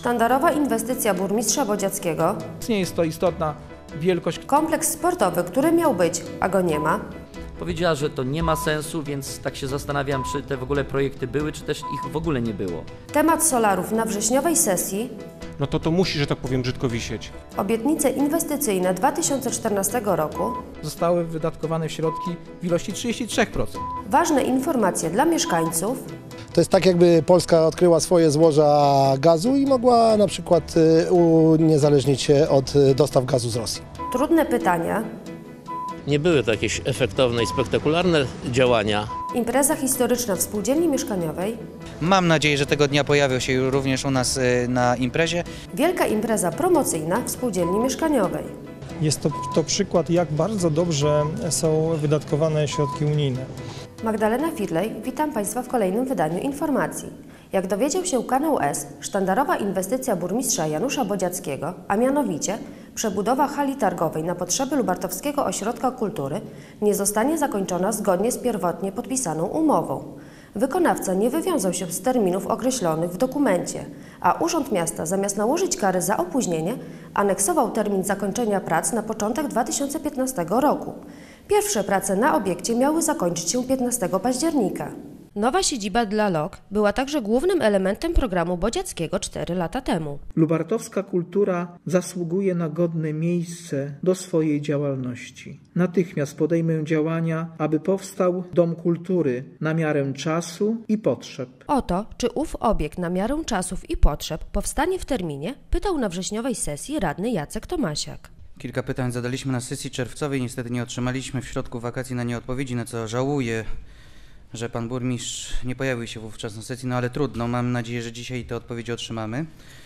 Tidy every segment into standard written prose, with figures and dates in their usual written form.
Sztandarowa inwestycja burmistrza Bodziackiego. Nie jest to istotna wielkość. Kompleks sportowy, który miał być, a go nie ma. Powiedziała, że to nie ma sensu, więc tak się zastanawiam, czy te w ogóle projekty były, czy też ich w ogóle nie było. Temat solarów na wrześniowej sesji. No to musi, że tak powiem, brzydko wisieć. Obietnice inwestycyjne 2014 roku. Zostały wydatkowane środki w ilości 33%. Ważne informacje dla mieszkańców. To jest tak, jakby Polska odkryła swoje złoża gazu i mogła na przykład uniezależnić się od dostaw gazu z Rosji. Trudne pytania. Nie były to jakieś efektowne i spektakularne działania. Impreza historyczna w spółdzielni mieszkaniowej. Mam nadzieję, że tego dnia pojawią się również u nas na imprezie. Wielka impreza promocyjna w spółdzielni mieszkaniowej. Jest to przykład, jak bardzo dobrze są wydatkowane środki unijne. Magdalena Firlej, witam Państwa w kolejnym wydaniu informacji. Jak dowiedział się Kanał S, sztandarowa inwestycja burmistrza Janusza Bodziackiego, a mianowicie przebudowa hali targowej na potrzeby Lubartowskiego Ośrodka Kultury, nie zostanie zakończona zgodnie z pierwotnie podpisaną umową. Wykonawca nie wywiązał się z terminów określonych w dokumencie, a Urząd Miasta zamiast nałożyć kary za opóźnienie, aneksował termin zakończenia prac na początek 2015 roku. Pierwsze prace na obiekcie miały zakończyć się 15 października. Nowa siedziba dla LOK była także głównym elementem programu Bodziackiego 4 lata temu. Lubartowska kultura zasługuje na godne miejsce do swojej działalności. Natychmiast podejmę działania, aby powstał Dom Kultury na miarę czasu i potrzeb. O to, czy ów obiekt na miarę czasów i potrzeb powstanie w terminie, pytał na wrześniowej sesji radny Jacek Tomasiak. Kilka pytań zadaliśmy na sesji czerwcowej, niestety nie otrzymaliśmy w środku wakacji na nie odpowiedzi, na co żałuję, że pan burmistrz nie pojawił się wówczas na sesji, no ale trudno, mam nadzieję, że dzisiaj te odpowiedzi otrzymamy.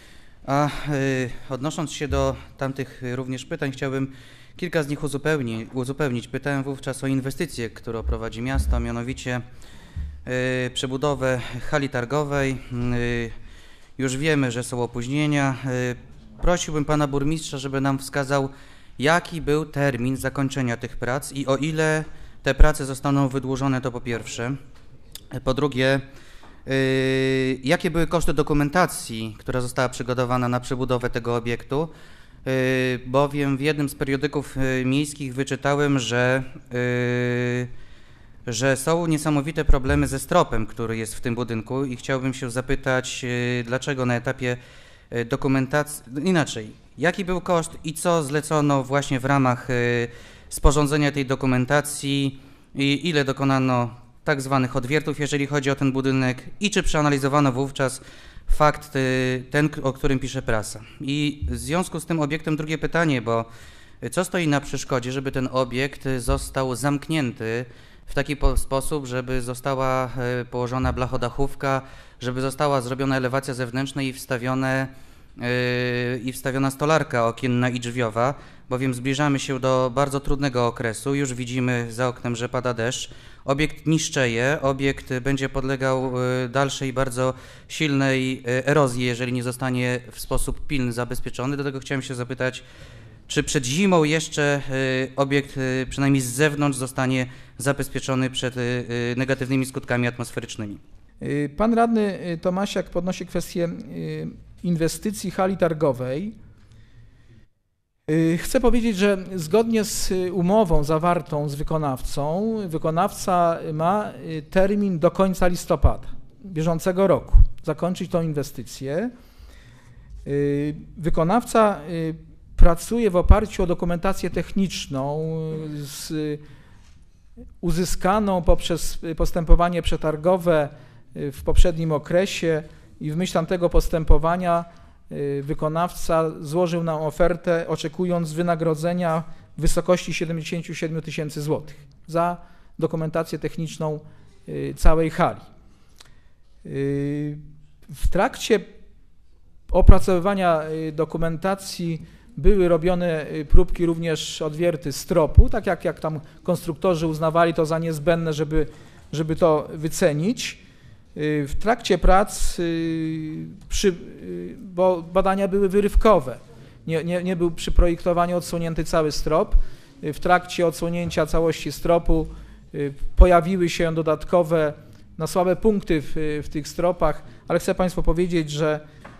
A odnosząc się do tamtych również pytań, chciałbym kilka z nich uzupełnić. Pytałem wówczas o inwestycje, które prowadzi miasto, a mianowicie przebudowę hali targowej. Już wiemy, że są opóźnienia. Prosiłbym pana burmistrza, żeby nam wskazał, jaki był termin zakończenia tych prac i o ile te prace zostaną wydłużone, to po pierwsze. Po drugie, jakie były koszty dokumentacji, która została przygotowana na przebudowę tego obiektu, bowiem w jednym z periodyków miejskich wyczytałem, że są niesamowite problemy ze stropem, który jest w tym budynku i chciałbym się zapytać, dlaczego na etapie dokumentacji, inaczej, jaki był koszt i co zlecono właśnie w ramach sporządzenia tej dokumentacji i ile dokonano tak zwanych odwiertów, jeżeli chodzi o ten budynek i czy przeanalizowano wówczas fakt ten, o którym pisze prasa. I w związku z tym obiektem drugie pytanie, bo co stoi na przeszkodzie, żeby ten obiekt został zamknięty w taki sposób, żeby została położona blachodachówka, żeby została zrobiona elewacja zewnętrzna i wstawiona stolarka okienna i drzwiowa, bowiem zbliżamy się do bardzo trudnego okresu, już widzimy za oknem, że pada deszcz, obiekt niszczeje, obiekt będzie podlegał dalszej bardzo silnej erozji, jeżeli nie zostanie w sposób pilny zabezpieczony. Dlatego chciałem się zapytać, czy przed zimą jeszcze obiekt przynajmniej z zewnątrz zostanie zabezpieczony przed negatywnymi skutkami atmosferycznymi? Pan radny Tomasiak podnosi kwestię inwestycji hali targowej. Chcę powiedzieć, że zgodnie z umową zawartą z wykonawcą, wykonawca ma termin do końca listopada bieżącego roku zakończyć tą inwestycję. Wykonawca pracuje w oparciu o dokumentację techniczną uzyskaną poprzez postępowanie przetargowe w poprzednim okresie i w myśl tamtego postępowania wykonawca złożył nam ofertę, oczekując wynagrodzenia w wysokości 77 000 złotych za dokumentację techniczną całej hali. W trakcie opracowywania dokumentacji były robione próbki również odwierty stropu, tak jak tam konstruktorzy uznawali to za niezbędne, żeby to wycenić. W trakcie prac, bo badania były wyrywkowe, nie był przy projektowaniu odsłonięty cały strop. W trakcie odsłonięcia całości stropu pojawiły się dodatkowe słabe punkty w tych stropach, ale chcę Państwu powiedzieć, że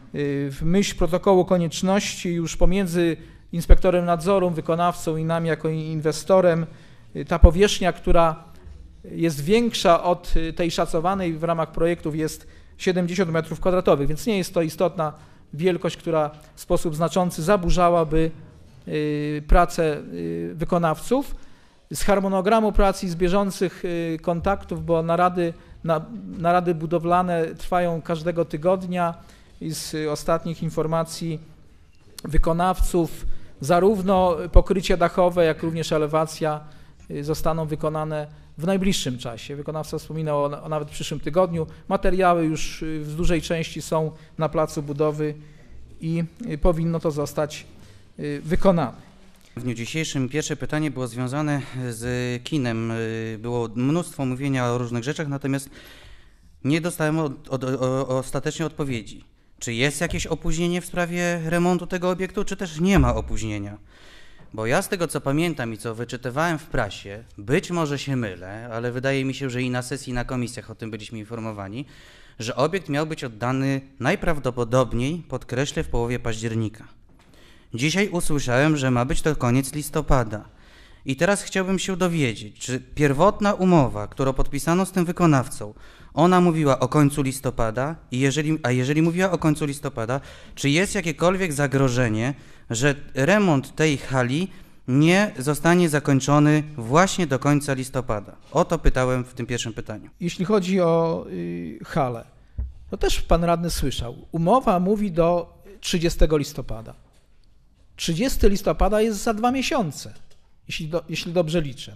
w myśl protokołu konieczności już pomiędzy inspektorem nadzoru, wykonawcą i nami jako inwestorem ta powierzchnia, która jest większa od tej szacowanej w ramach projektów, jest 70 m², więc nie jest to istotna wielkość, która w sposób znaczący zaburzałaby pracę wykonawców. Z harmonogramu prac i z bieżących kontaktów, bo narady budowlane trwają każdego tygodnia i z ostatnich informacji wykonawców zarówno pokrycie dachowe, jak również elewacja zostaną wykonane w najbliższym czasie. Wykonawca wspominał o nawet przyszłym tygodniu. Materiały już w dużej części są na placu budowy i powinno to zostać wykonane. W dniu dzisiejszym pierwsze pytanie było związane z kinem. Było mnóstwo mówienia o różnych rzeczach, natomiast nie dostałem ostatecznie odpowiedzi. Czy jest jakieś opóźnienie w sprawie remontu tego obiektu, czy też nie ma opóźnienia? Bo ja z tego, co pamiętam i co wyczytywałem w prasie, być może się mylę, ale wydaje mi się, że i na sesji, i na komisjach o tym byliśmy informowani, że obiekt miał być oddany najprawdopodobniej, podkreślę, w połowie października. Dzisiaj usłyszałem, że ma być to koniec listopada. I teraz chciałbym się dowiedzieć, czy pierwotna umowa, którą podpisano z tym wykonawcą, ona mówiła o końcu listopada, a jeżeli mówiła o końcu listopada, czy jest jakiekolwiek zagrożenie, że remont tej hali nie zostanie zakończony właśnie do końca listopada? O to pytałem w tym pierwszym pytaniu. Jeśli chodzi o halę, to też pan radny słyszał. Umowa mówi do 30 listopada. 30 listopada jest za 2 miesiące, jeśli dobrze liczę,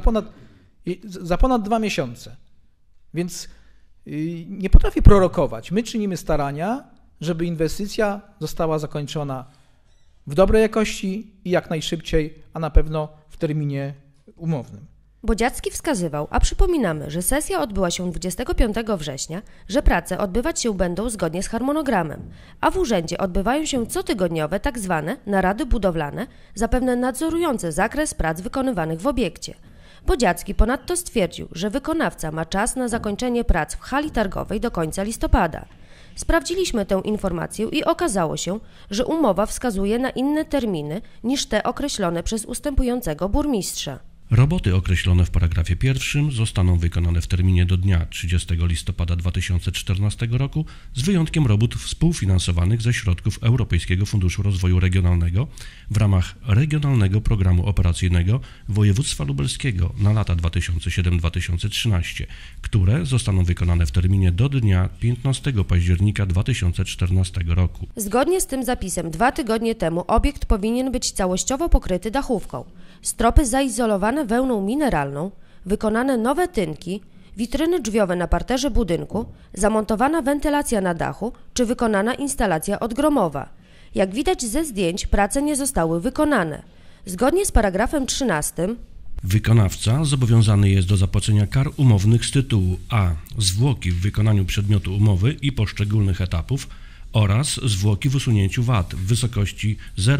za ponad 2 miesiące. Więc nie potrafię prorokować. My czynimy starania, żeby inwestycja została zakończona w dobrej jakości i jak najszybciej, a na pewno w terminie umownym. Bodziacki wskazywał, a przypominamy, że sesja odbyła się 25 września, że prace odbywać się będą zgodnie z harmonogramem, a w urzędzie odbywają się cotygodniowe tak zwane narady budowlane, zapewne nadzorujące zakres prac wykonywanych w obiekcie. Bodziacki ponadto stwierdził, że wykonawca ma czas na zakończenie prac w hali targowej do końca listopada. Sprawdziliśmy tę informację i okazało się, że umowa wskazuje na inne terminy niż te określone przez ustępującego burmistrza. Roboty określone w paragrafie 1 zostaną wykonane w terminie do dnia 30 listopada 2014 roku z wyjątkiem robót współfinansowanych ze środków Europejskiego Funduszu Rozwoju Regionalnego w ramach Regionalnego Programu Operacyjnego Województwa Lubelskiego na lata 2007-2013, które zostaną wykonane w terminie do dnia 15 października 2014 roku. Zgodnie z tym zapisem 2 tygodnie temu obiekt powinien być całościowo pokryty dachówką. Stropy zaizolowane wełną mineralną, wykonane nowe tynki, witryny drzwiowe na parterze budynku, zamontowana wentylacja na dachu czy wykonana instalacja odgromowa. Jak widać ze zdjęć, prace nie zostały wykonane. Zgodnie z paragrafem 13 wykonawca zobowiązany jest do zapłacenia kar umownych z tytułu a. zwłoki w wykonaniu przedmiotu umowy i poszczególnych etapów oraz zwłoki w usunięciu wad w wysokości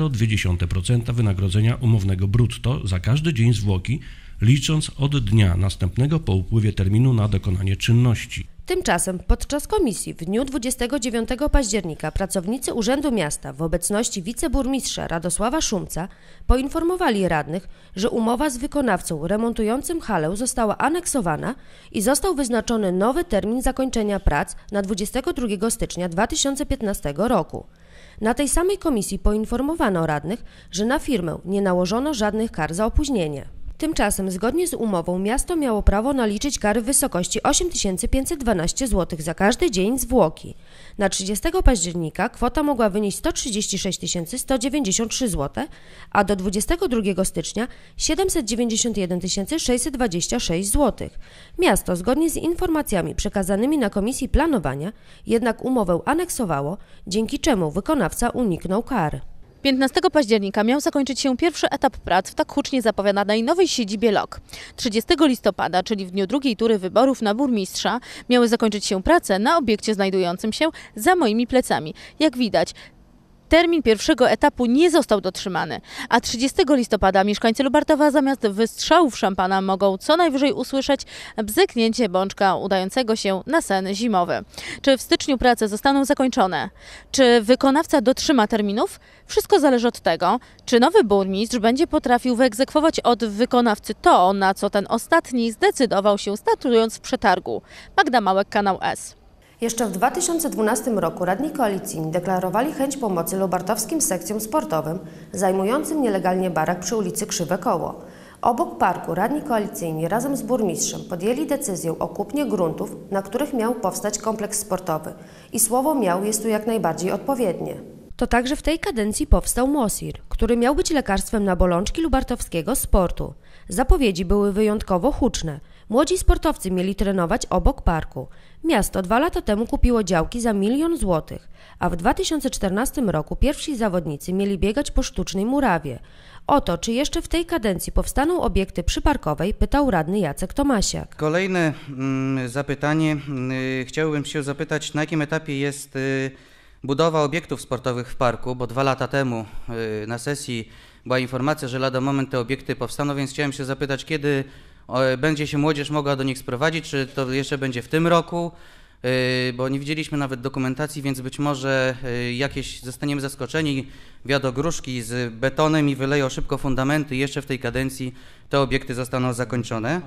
0,2% wynagrodzenia umownego brutto za każdy dzień zwłoki, licząc od dnia następnego po upływie terminu na dokonanie czynności. Tymczasem podczas komisji w dniu 29 października pracownicy Urzędu Miasta w obecności wiceburmistrza Radosława Szumca poinformowali radnych, że umowa z wykonawcą remontującym halę została aneksowana i został wyznaczony nowy termin zakończenia prac na 22 stycznia 2015 roku. Na tej samej komisji poinformowano radnych, że na firmę nie nałożono żadnych kar za opóźnienie. Tymczasem zgodnie z umową miasto miało prawo naliczyć kary w wysokości 8512 zł za każdy dzień zwłoki. Na 30 października kwota mogła wynieść 136 193 zł, a do 22 stycznia 791 626 zł. Miasto zgodnie z informacjami przekazanymi na Komisji Planowania jednak umowę aneksowało, dzięki czemu wykonawca uniknął kar. 15 października miał zakończyć się pierwszy etap prac w tak hucznie zapowiadanej nowej siedzibie LOK. 30 listopada, czyli w dniu drugiej tury wyborów na burmistrza, miały zakończyć się prace na obiekcie znajdującym się za moimi plecami. Jak widać, Termin pierwszego etapu nie został dotrzymany, a 30 listopada mieszkańcy Lubartowa zamiast wystrzałów szampana mogą co najwyżej usłyszeć bzyknięcie bączka udającego się na sen zimowy. Czy w styczniu prace zostaną zakończone? Czy wykonawca dotrzyma terminów? Wszystko zależy od tego, czy nowy burmistrz będzie potrafił wyegzekwować od wykonawcy to, na co ten ostatni zdecydował się, startując w przetargu. Magda Małek, Kanał S. Jeszcze w 2012 roku radni koalicyjni deklarowali chęć pomocy lubartowskim sekcjom sportowym zajmującym nielegalnie barak przy ulicy Krzywe Koło. Obok parku radni koalicyjni razem z burmistrzem podjęli decyzję o kupnie gruntów, na których miał powstać kompleks sportowy. I słowo miał jest tu jak najbardziej odpowiednie. To także w tej kadencji powstał Mosir, który miał być lekarstwem na bolączki lubartowskiego sportu. Zapowiedzi były wyjątkowo huczne. Młodzi sportowcy mieli trenować obok parku. Miasto 2 lata temu kupiło działki za 1 000 000 złotych, a w 2014 roku pierwsi zawodnicy mieli biegać po sztucznej murawie. O to, czy jeszcze w tej kadencji powstaną obiekty przyparkowej, pytał radny Jacek Tomasiak. Kolejne zapytanie. Chciałbym się zapytać, na jakim etapie jest budowa obiektów sportowych w parku, bo 2 lata temu na sesji była informacja, że lada moment te obiekty powstaną, więc chciałem się zapytać, kiedy będzie się młodzież mogła do nich sprowadzić, czy to jeszcze będzie w tym roku, bo nie widzieliśmy nawet dokumentacji, więc być może jakieś zostaniemy zaskoczeni, wiadomo, gruszki z betonem i wyleją szybko fundamenty, jeszcze w tej kadencji te obiekty zostaną zakończone.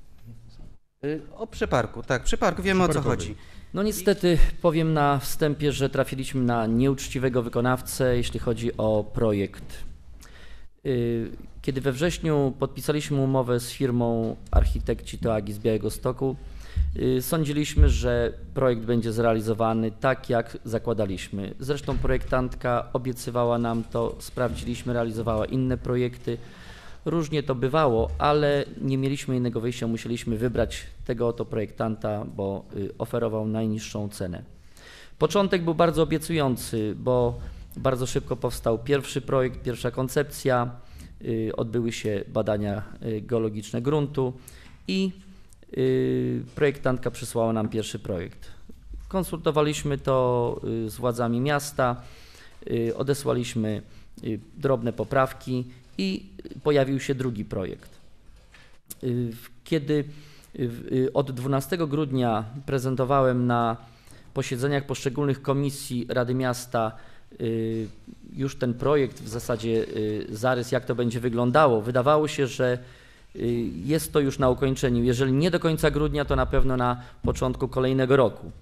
O przyparku, tak, przyparku, wiemy o co chodzi. No niestety powiem na wstępie, że trafiliśmy na nieuczciwego wykonawcę, jeśli chodzi o projekt. Kiedy we wrześniu podpisaliśmy umowę z firmą architekci Toagi z Białegostoku, sądziliśmy, że projekt będzie zrealizowany tak, jak zakładaliśmy. Zresztą projektantka obiecywała nam to, sprawdziliśmy, realizowała inne projekty. Różnie to bywało, ale nie mieliśmy innego wyjścia, musieliśmy wybrać tego oto projektanta, bo oferował najniższą cenę. Początek był bardzo obiecujący, bo bardzo szybko powstał pierwszy projekt, pierwsza koncepcja, odbyły się badania geologiczne gruntu i projektantka przysłała nam pierwszy projekt. Konsultowaliśmy to z władzami miasta, odesłaliśmy drobne poprawki i pojawił się drugi projekt. Kiedy od 12 grudnia prezentowałem na posiedzeniach poszczególnych komisji Rady Miasta już ten projekt, w zasadzie zarys, jak to będzie wyglądało, wydawało się, że jest to już na ukończeniu. Jeżeli nie do końca grudnia, to na pewno na początku kolejnego roku.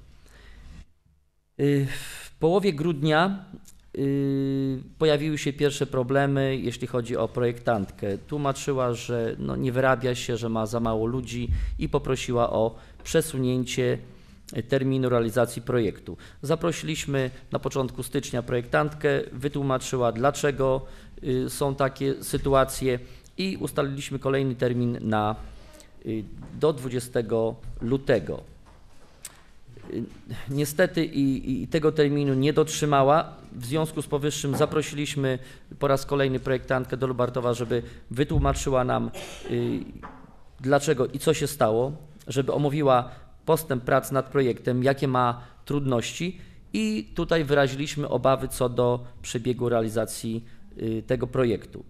W połowie grudnia pojawiły się pierwsze problemy, jeśli chodzi o projektantkę. Tłumaczyła, że no nie wyrabia się, że ma za mało ludzi i poprosiła o przesunięcie terminu realizacji projektu. Zaprosiliśmy na początku stycznia projektantkę, wytłumaczyła, dlaczego są takie sytuacje i ustaliliśmy kolejny termin do 20 lutego. Niestety i tego terminu nie dotrzymała. W związku z powyższym zaprosiliśmy po raz kolejny projektantkę do Lubartowa, żeby wytłumaczyła nam, dlaczego i co się stało, żeby omówiła postęp prac nad projektem, jakie ma trudności i tutaj wyraziliśmy obawy co do przebiegu realizacji tego projektu.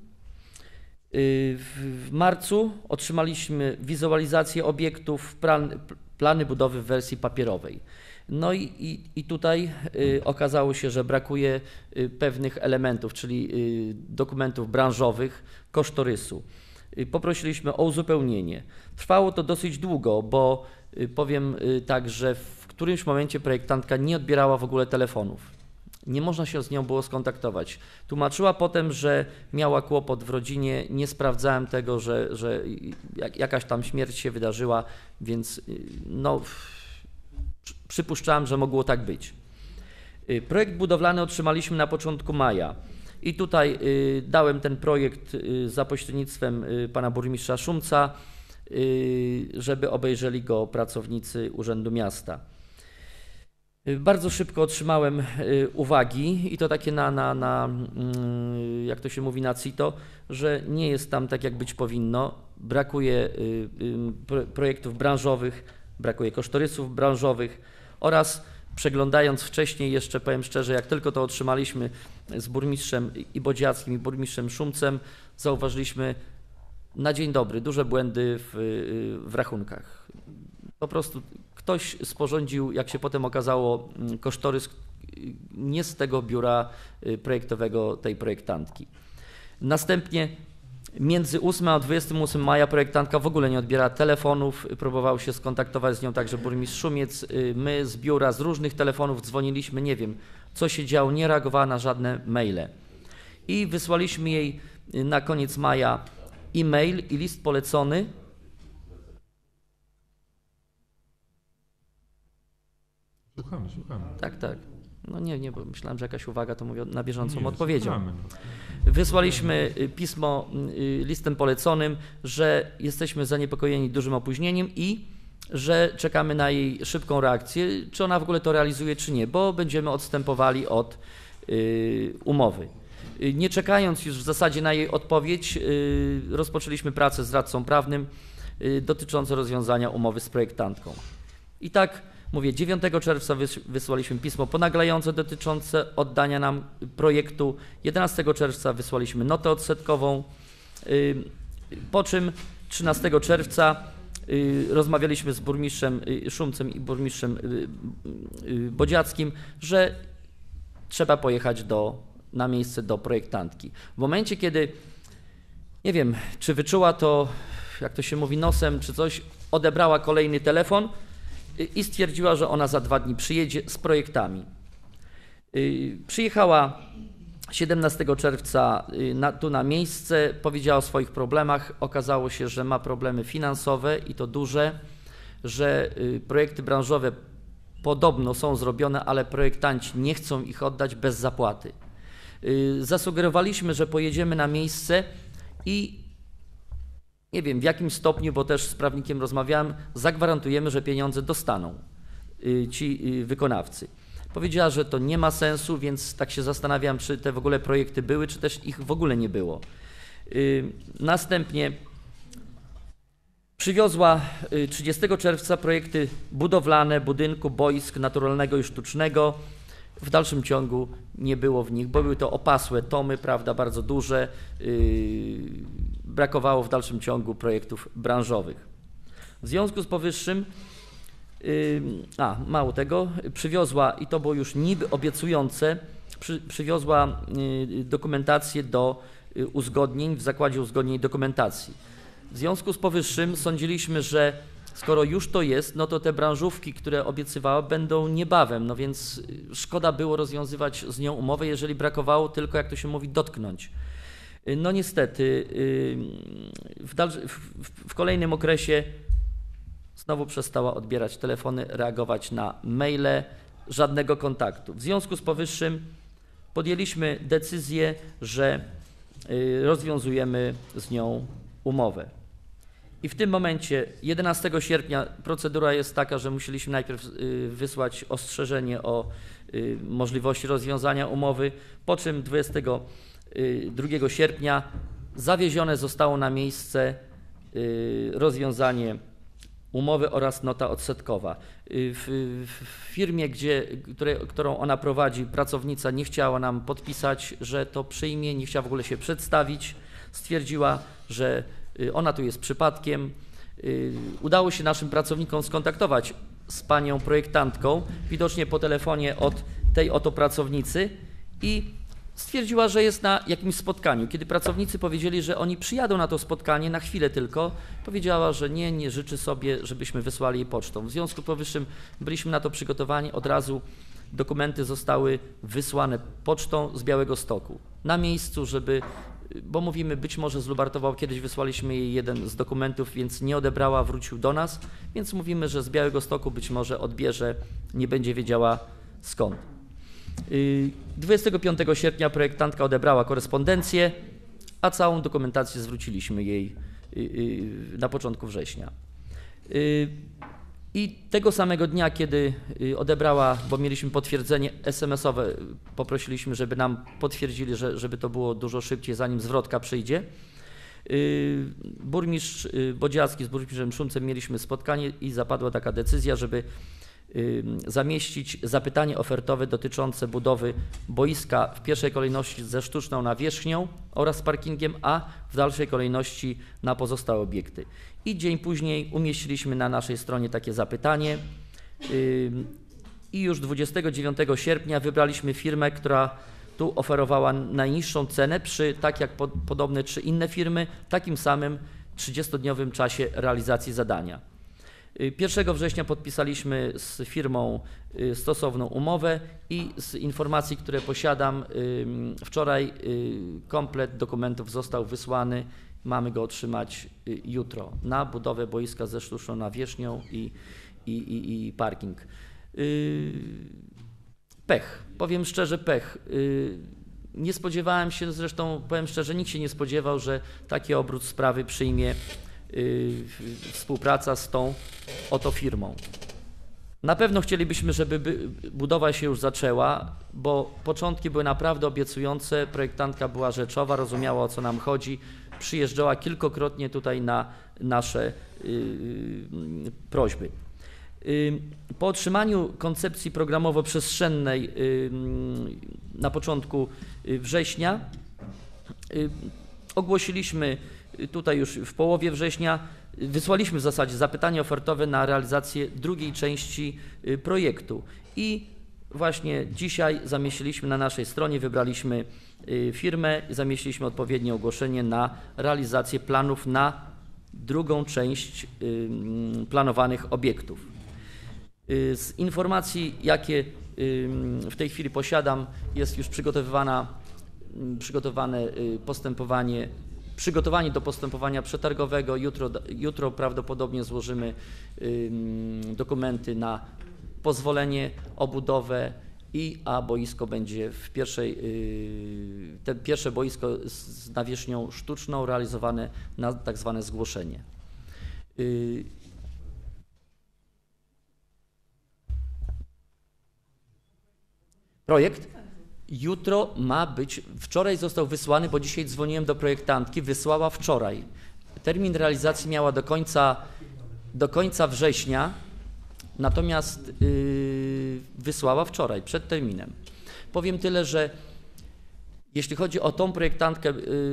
W marcu otrzymaliśmy wizualizację obiektów, plany budowy w wersji papierowej. No i tutaj okazało się, że brakuje pewnych elementów, czyli dokumentów branżowych, kosztorysu. Poprosiliśmy o uzupełnienie. Trwało to dosyć długo, bo powiem tak, że w którymś momencie projektantka nie odbierała w ogóle telefonów. Nie można się z nią było skontaktować. Tłumaczyła potem, że miała kłopot w rodzinie, nie sprawdzałem tego, że jakaś tam śmierć się wydarzyła, więc no, przypuszczałem, że mogło tak być. Projekt budowlany otrzymaliśmy na początku maja i tutaj dałem ten projekt za pośrednictwem pana burmistrza Szumca, żeby obejrzeli go pracownicy Urzędu Miasta. Bardzo szybko otrzymałem uwagi i to takie jak to się mówi, na CITO, że nie jest tam tak, jak być powinno. Brakuje projektów branżowych, brakuje kosztorysów branżowych oraz przeglądając wcześniej jeszcze, powiem szczerze, jak tylko to otrzymaliśmy z burmistrzem i Bodziackim i burmistrzem Szumcem, zauważyliśmy na dzień dobry duże błędy w rachunkach. Po prostu ktoś sporządził, jak się potem okazało, kosztorys nie z tego biura projektowego tej projektantki. Następnie między 8 a 28 maja projektantka w ogóle nie odbiera telefonów, próbował się skontaktować z nią także burmistrz Szumiec. My z biura z różnych telefonów dzwoniliśmy, nie wiem co się działo, nie reagowała na żadne maile. I wysłaliśmy jej na koniec maja e-mail i list polecony. Słuchamy. Tak. No nie, bo myślałem, że jakaś uwaga, to mówię na bieżącą odpowiedzią. Wysłaliśmy pismo listem poleconym, że jesteśmy zaniepokojeni dużym opóźnieniem i że czekamy na jej szybką reakcję, czy ona w ogóle to realizuje, czy nie, bo będziemy odstępowali od umowy. Nie czekając już w zasadzie na jej odpowiedź, rozpoczęliśmy pracę z radcą prawnym dotyczącą rozwiązania umowy z projektantką. I tak, mówię, 9 czerwca wysłaliśmy pismo ponaglające dotyczące oddania nam projektu, 11 czerwca wysłaliśmy notę odsetkową, po czym 13 czerwca rozmawialiśmy z burmistrzem Szumcem i burmistrzem Bodziackim, że trzeba pojechać na miejsce do projektantki. W momencie, kiedy, nie wiem, czy wyczuła to, jak to się mówi, nosem, czy coś, odebrała kolejny telefon i stwierdziła, że ona za 2 dni przyjedzie z projektami. Przyjechała 17 czerwca tu na miejsce, powiedziała o swoich problemach. Okazało się, że ma problemy finansowe i to duże, że projekty branżowe podobno są zrobione, ale projektanci nie chcą ich oddać bez zapłaty. Zasugerowaliśmy, że pojedziemy na miejsce i nie wiem w jakim stopniu, bo też z prawnikiem rozmawiałem, zagwarantujemy, że pieniądze dostaną ci wykonawcy. Powiedziała, że to nie ma sensu, więc tak się zastanawiam, czy te w ogóle projekty były, czy też ich w ogóle nie było. Następnie przywiozła 30 czerwca projekty budowlane budynku, boisk naturalnego i sztucznego. W dalszym ciągu nie było w nich, bo były to opasłe tomy, prawda, bardzo duże. Brakowało w dalszym ciągu projektów branżowych. W związku z powyższym, mało tego, przywiozła, i to było już niby obiecujące, przywiozła dokumentację do uzgodnień w Zakładzie Uzgodnień Dokumentacji. W związku z powyższym sądziliśmy, że skoro już to jest, no to te branżówki, które obiecywała, będą niebawem, no więc szkoda było rozwiązywać z nią umowę, jeżeli brakowało tylko, jak to się mówi, dotknąć. No niestety w kolejnym okresie znowu przestała odbierać telefony, reagować na maile, żadnego kontaktu. W związku z powyższym podjęliśmy decyzję, że rozwiązujemy z nią umowę. I w tym momencie 11 sierpnia procedura jest taka, że musieliśmy najpierw wysłać ostrzeżenie o możliwości rozwiązania umowy, po czym 22 sierpnia zawiezione zostało na miejsce rozwiązanie umowy oraz nota odsetkowa. W firmie, którą ona prowadzi, pracownica nie chciała nam podpisać, że to przyjmie, nie chciała w ogóle się przedstawić. Stwierdziła, że ona tu jest przypadkiem. Udało się naszym pracownikom skontaktować z panią projektantką, widocznie po telefonie od tej oto pracownicy, i stwierdziła, że jest na jakimś spotkaniu. Kiedy pracownicy powiedzieli, że oni przyjadą na to spotkanie na chwilę tylko, powiedziała, że nie życzy sobie, żebyśmy wysłali jej pocztą. W związku z powyższym byliśmy na to przygotowani. Od razu dokumenty zostały wysłane pocztą z Białegostoku. Na miejscu, bo mówimy, być może z Lubartowa, kiedyś wysłaliśmy jej jeden z dokumentów, więc nie odebrała, wrócił do nas, więc mówimy, że z Białegostoku być może odbierze, nie będzie wiedziała skąd. 25 sierpnia projektantka odebrała korespondencję, a całą dokumentację zwróciliśmy jej na początku września. I tego samego dnia, kiedy odebrała, bo mieliśmy potwierdzenie SMS-owe, poprosiliśmy, żeby nam potwierdzili, żeby to było dużo szybciej, zanim zwrotka przyjdzie. Burmistrz Bodziacki z burmistrzem Szumcem mieliśmy spotkanie i zapadła taka decyzja, żeby zamieścić zapytanie ofertowe dotyczące budowy boiska w pierwszej kolejności ze sztuczną nawierzchnią oraz parkingiem, a w dalszej kolejności na pozostałe obiekty. I dzień później umieściliśmy na naszej stronie takie zapytanie i już 29 sierpnia wybraliśmy firmę, która tu oferowała najniższą cenę przy, tak jak podobne 3 inne firmy, takim samym 30-dniowym czasie realizacji zadania. 1 września podpisaliśmy z firmą stosowną umowę i z informacji, które posiadam, wczoraj komplet dokumentów został wysłany. Mamy go otrzymać jutro na budowę boiska ze sztuczną nawierzchnią i parking. Pech, powiem szczerze, pech. Nie spodziewałem się, zresztą powiem szczerze, nikt się nie spodziewał, że taki obrót sprawy przyjmie współpraca z tą oto firmą. Na pewno chcielibyśmy, żeby budowa się już zaczęła, bo początki były naprawdę obiecujące, projektantka była rzeczowa, rozumiała, o co nam chodzi, przyjeżdżała kilkakrotnie tutaj na nasze prośby. Po otrzymaniu koncepcji programowo-przestrzennej na początku września ogłosiliśmy tutaj już w połowie września, wysłaliśmy w zasadzie zapytanie ofertowe na realizację drugiej części projektu i właśnie dzisiaj zamieściliśmy na naszej stronie, wybraliśmy firmę, zamieściliśmy odpowiednie ogłoszenie na realizację planów na drugą część planowanych obiektów. Z informacji, jakie w tej chwili posiadam, jest już przygotowane przygotowanie do postępowania przetargowego. Jutro prawdopodobnie złożymy dokumenty na pozwolenie o budowę a boisko będzie w pierwsze boisko z nawierzchnią sztuczną realizowane na tak zwane zgłoszenie. Projekt jutro ma być, wczoraj został wysłany, bo dzisiaj dzwoniłem do projektantki, wysłała wczoraj. Termin realizacji miała do końca września, natomiast wysłała wczoraj, przed terminem. Powiem tyle, że jeśli chodzi o tą projektantkę,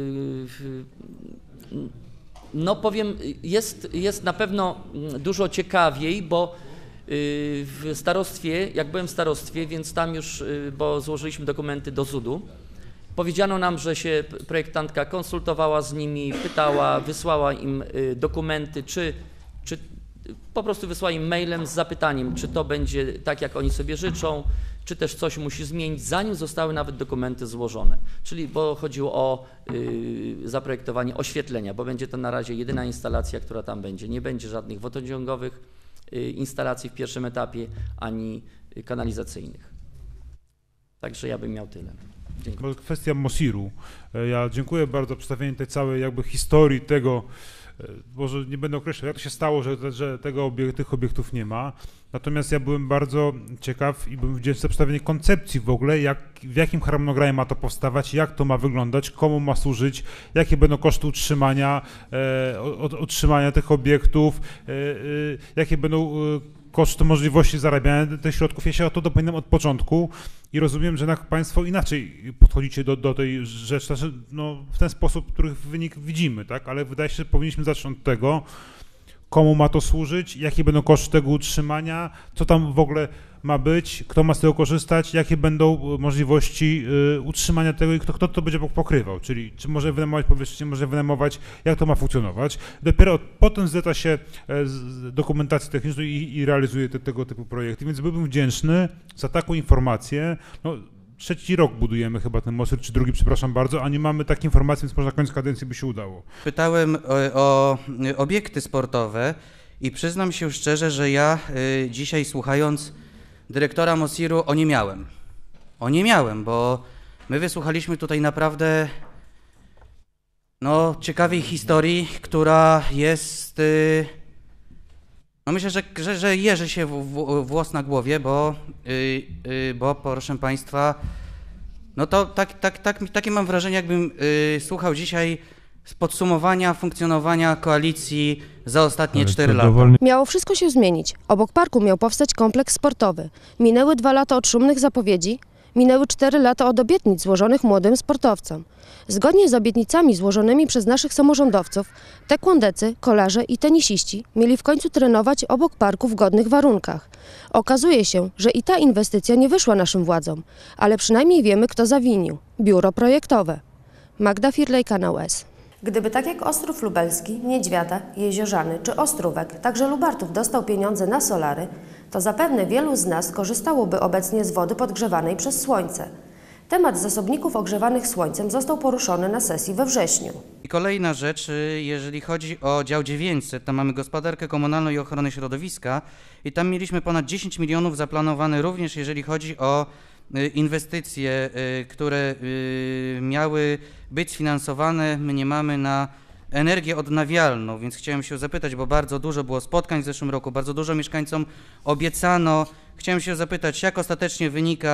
no powiem, jest na pewno dużo ciekawiej, bo w starostwie, jak byłem w starostwie, więc tam już, bo złożyliśmy dokumenty do ZUD-u, powiedziano nam, że się projektantka konsultowała z nimi, pytała, wysłała im dokumenty, czy po prostu wysłała im mailem z zapytaniem, czy to będzie tak, jak oni sobie życzą, czy też coś musi zmienić, zanim zostały nawet dokumenty złożone. Czyli, bo chodziło o zaprojektowanie oświetlenia, bo będzie to na razie jedyna instalacja, która tam będzie. Nie będzie żadnych wodociągowych instalacji w pierwszym etapie, ani kanalizacyjnych. Także ja bym miał tyle. Dziękuję. Kwestia Mosiru. Ja dziękuję bardzo za przedstawienie tej całej jakby historii tego, może nie będę określał, jak to się stało, że tych obiektów nie ma. Natomiast ja byłem bardzo ciekaw i byłem wdzięczny za przedstawienie koncepcji w ogóle, w jakim harmonogramie ma to powstawać, jak to ma wyglądać, komu ma służyć, jakie będą koszty utrzymania tych obiektów, jakie będą koszty możliwości zarabiania tych środków. Ja się o to dopytam od początku i rozumiem, że jednak Państwo inaczej podchodzicie do tej rzeczy, znaczy, no, w ten sposób, których wynik widzimy, tak? Ale wydaje się, że powinniśmy zacząć od tego, komu ma to służyć, jakie będą koszty tego utrzymania, co tam w ogóle ma być, kto ma z tego korzystać, jakie będą możliwości utrzymania tego i kto to będzie pokrywał, czyli czy może wynajmować powierzchnię, może wynajmować, jak to ma funkcjonować. Dopiero potem zleca się dokumentację techniczną i realizuje tego typu projekty, więc byłbym wdzięczny za taką informację. No, 3. rok budujemy chyba ten most, czy 2, przepraszam bardzo, a nie mamy takiej informacji, więc może na koniec kadencji by się udało. Pytałem o obiekty sportowe i przyznam się szczerze, że ja dzisiaj słuchając dyrektora Mosiru oniemiałem, bo my wysłuchaliśmy tutaj naprawdę ciekawej historii, która jest, myślę, że jeży się włos na głowie, bo proszę Państwa, no to takie mam wrażenie, jakbym słuchał dzisiaj podsumowania funkcjonowania koalicji za ostatnie 4 lata. Miało wszystko się zmienić. Obok parku miał powstać kompleks sportowy. Minęły 2 lata od szumnych zapowiedzi, minęły 4 lata od obietnic złożonych młodym sportowcom. Zgodnie z obietnicami złożonymi przez naszych samorządowców, taekwondecy, kolarze i tenisiści mieli w końcu trenować obok parku w godnych warunkach. Okazuje się, że i ta inwestycja nie wyszła naszym władzom, ale przynajmniej wiemy, kto zawinił. Biuro projektowe. Magda Firlej, Kanał S. Gdyby tak jak Ostrów Lubelski, Niedźwiada, Jeziorzany czy Ostrówek, także Lubartów dostał pieniądze na solary, to zapewne wielu z nas korzystałoby obecnie z wody podgrzewanej przez słońce. Temat zasobników ogrzewanych słońcem został poruszony na sesji we wrześniu. I kolejna rzecz, jeżeli chodzi o dział 900, tam mamy gospodarkę komunalną i ochronę środowiska i tam mieliśmy ponad 10 milionów zaplanowane również, jeżeli chodzi o inwestycje, które miały być sfinansowane, mniemamy, na energię odnawialną, więc chciałem się zapytać, bo bardzo dużo było spotkań w zeszłym roku, bardzo dużo mieszkańcom obiecano. Chciałem się zapytać, jak ostatecznie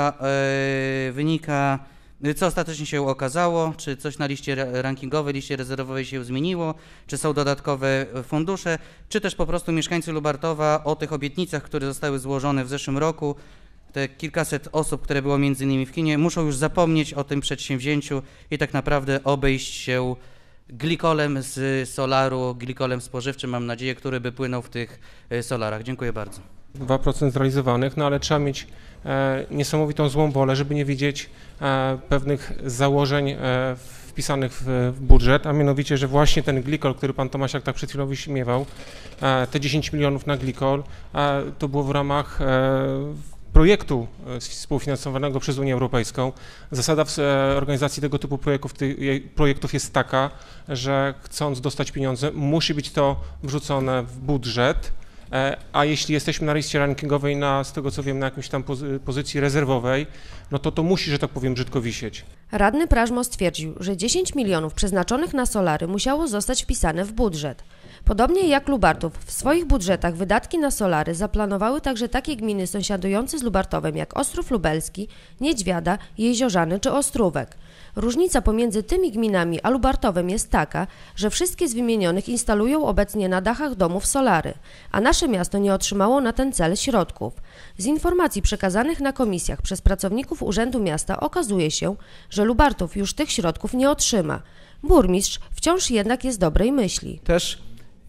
co ostatecznie się okazało, czy coś na liście rankingowej, liście rezerwowej się zmieniło, czy są dodatkowe fundusze, czy też po prostu mieszkańcy Lubartowa o tych obietnicach, które zostały złożone w zeszłym roku, te kilkaset osób, które było między innymi w kinie, muszą już zapomnieć o tym przedsięwzięciu i tak naprawdę obejść się glikolem z solaru, glikolem spożywczym, mam nadzieję, który by płynął w tych solarach. Dziękuję bardzo. 2% zrealizowanych, no ale trzeba mieć niesamowitą złą wolę, żeby nie widzieć pewnych założeń wpisanych w budżet, a mianowicie, że właśnie ten glikol, który pan Tomasiak tak przed chwilą wyśmiewał, te 10 milionów na glikol, to było w ramach projektu współfinansowanego przez Unię Europejską. Zasada w organizacji tego typu projektów jest taka, że chcąc dostać pieniądze, musi być to wrzucone w budżet, a jeśli jesteśmy na liście rankingowej, z tego co wiem, na jakimś tam pozycji rezerwowej, no to musi, że tak powiem, brzydko wisieć. Radny Prażmo stwierdził, że 10 milionów przeznaczonych na solary musiało zostać wpisane w budżet. Podobnie jak Lubartów, w swoich budżetach wydatki na solary zaplanowały także takie gminy sąsiadujące z Lubartowem jak Ostrów Lubelski, Niedźwiada, Jeziorzany czy Ostrówek. Różnica pomiędzy tymi gminami a Lubartowem jest taka, że wszystkie z wymienionych instalują obecnie na dachach domów solary, a nasze miasto nie otrzymało na ten cel środków. Z informacji przekazanych na komisjach przez pracowników Urzędu Miasta okazuje się, że Lubartów już tych środków nie otrzyma. Burmistrz wciąż jednak jest dobrej myśli. Też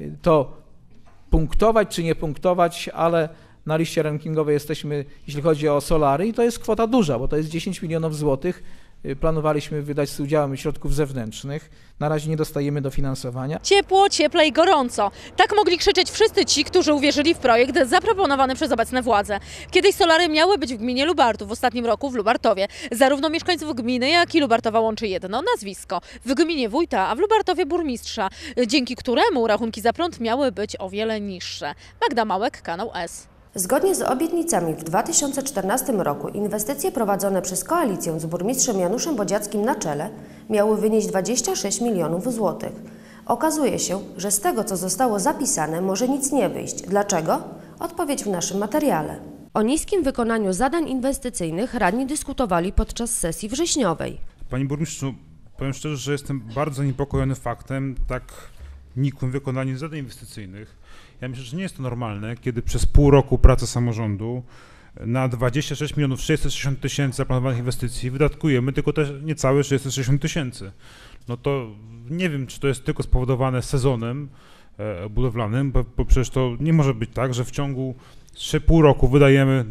to punktować czy nie punktować, ale na liście rankingowej jesteśmy, jeśli chodzi o solary, i to jest kwota duża, bo to jest 10 milionów złotych. Planowaliśmy wydać z udziałem środków zewnętrznych. Na razie nie dostajemy dofinansowania. Ciepło, cieplej, gorąco. Tak mogli krzyczeć wszyscy ci, którzy uwierzyli w projekt zaproponowany przez obecne władze. Kiedyś solary miały być w gminie Lubartów, w ostatnim roku w Lubartowie. Zarówno mieszkańców gminy, jak i Lubartowa łączy jedno nazwisko. W gminie wójta, a w Lubartowie burmistrza, dzięki któremu rachunki za prąd miały być o wiele niższe. Magda Małek, Kanał S. Zgodnie z obietnicami w 2014 roku inwestycje prowadzone przez koalicję z burmistrzem Januszem Bodziackim na czele miały wynieść 26 milionów złotych. Okazuje się, że z tego, co zostało zapisane, może nic nie wyjść. Dlaczego? Odpowiedź w naszym materiale. O niskim wykonaniu zadań inwestycyjnych radni dyskutowali podczas sesji wrześniowej. Panie burmistrzu, powiem szczerze, że jestem bardzo zaniepokojony faktem tak nikłym wykonaniem zadań inwestycyjnych. Ja myślę, że nie jest to normalne, kiedy przez pół roku pracy samorządu na 26 milionów 660 tysięcy zaplanowanych inwestycji wydatkujemy tylko też niecałe 660 tysięcy. No to nie wiem, czy to jest tylko spowodowane sezonem budowlanym, bo przecież to nie może być tak, że w ciągu pół roku wydajemy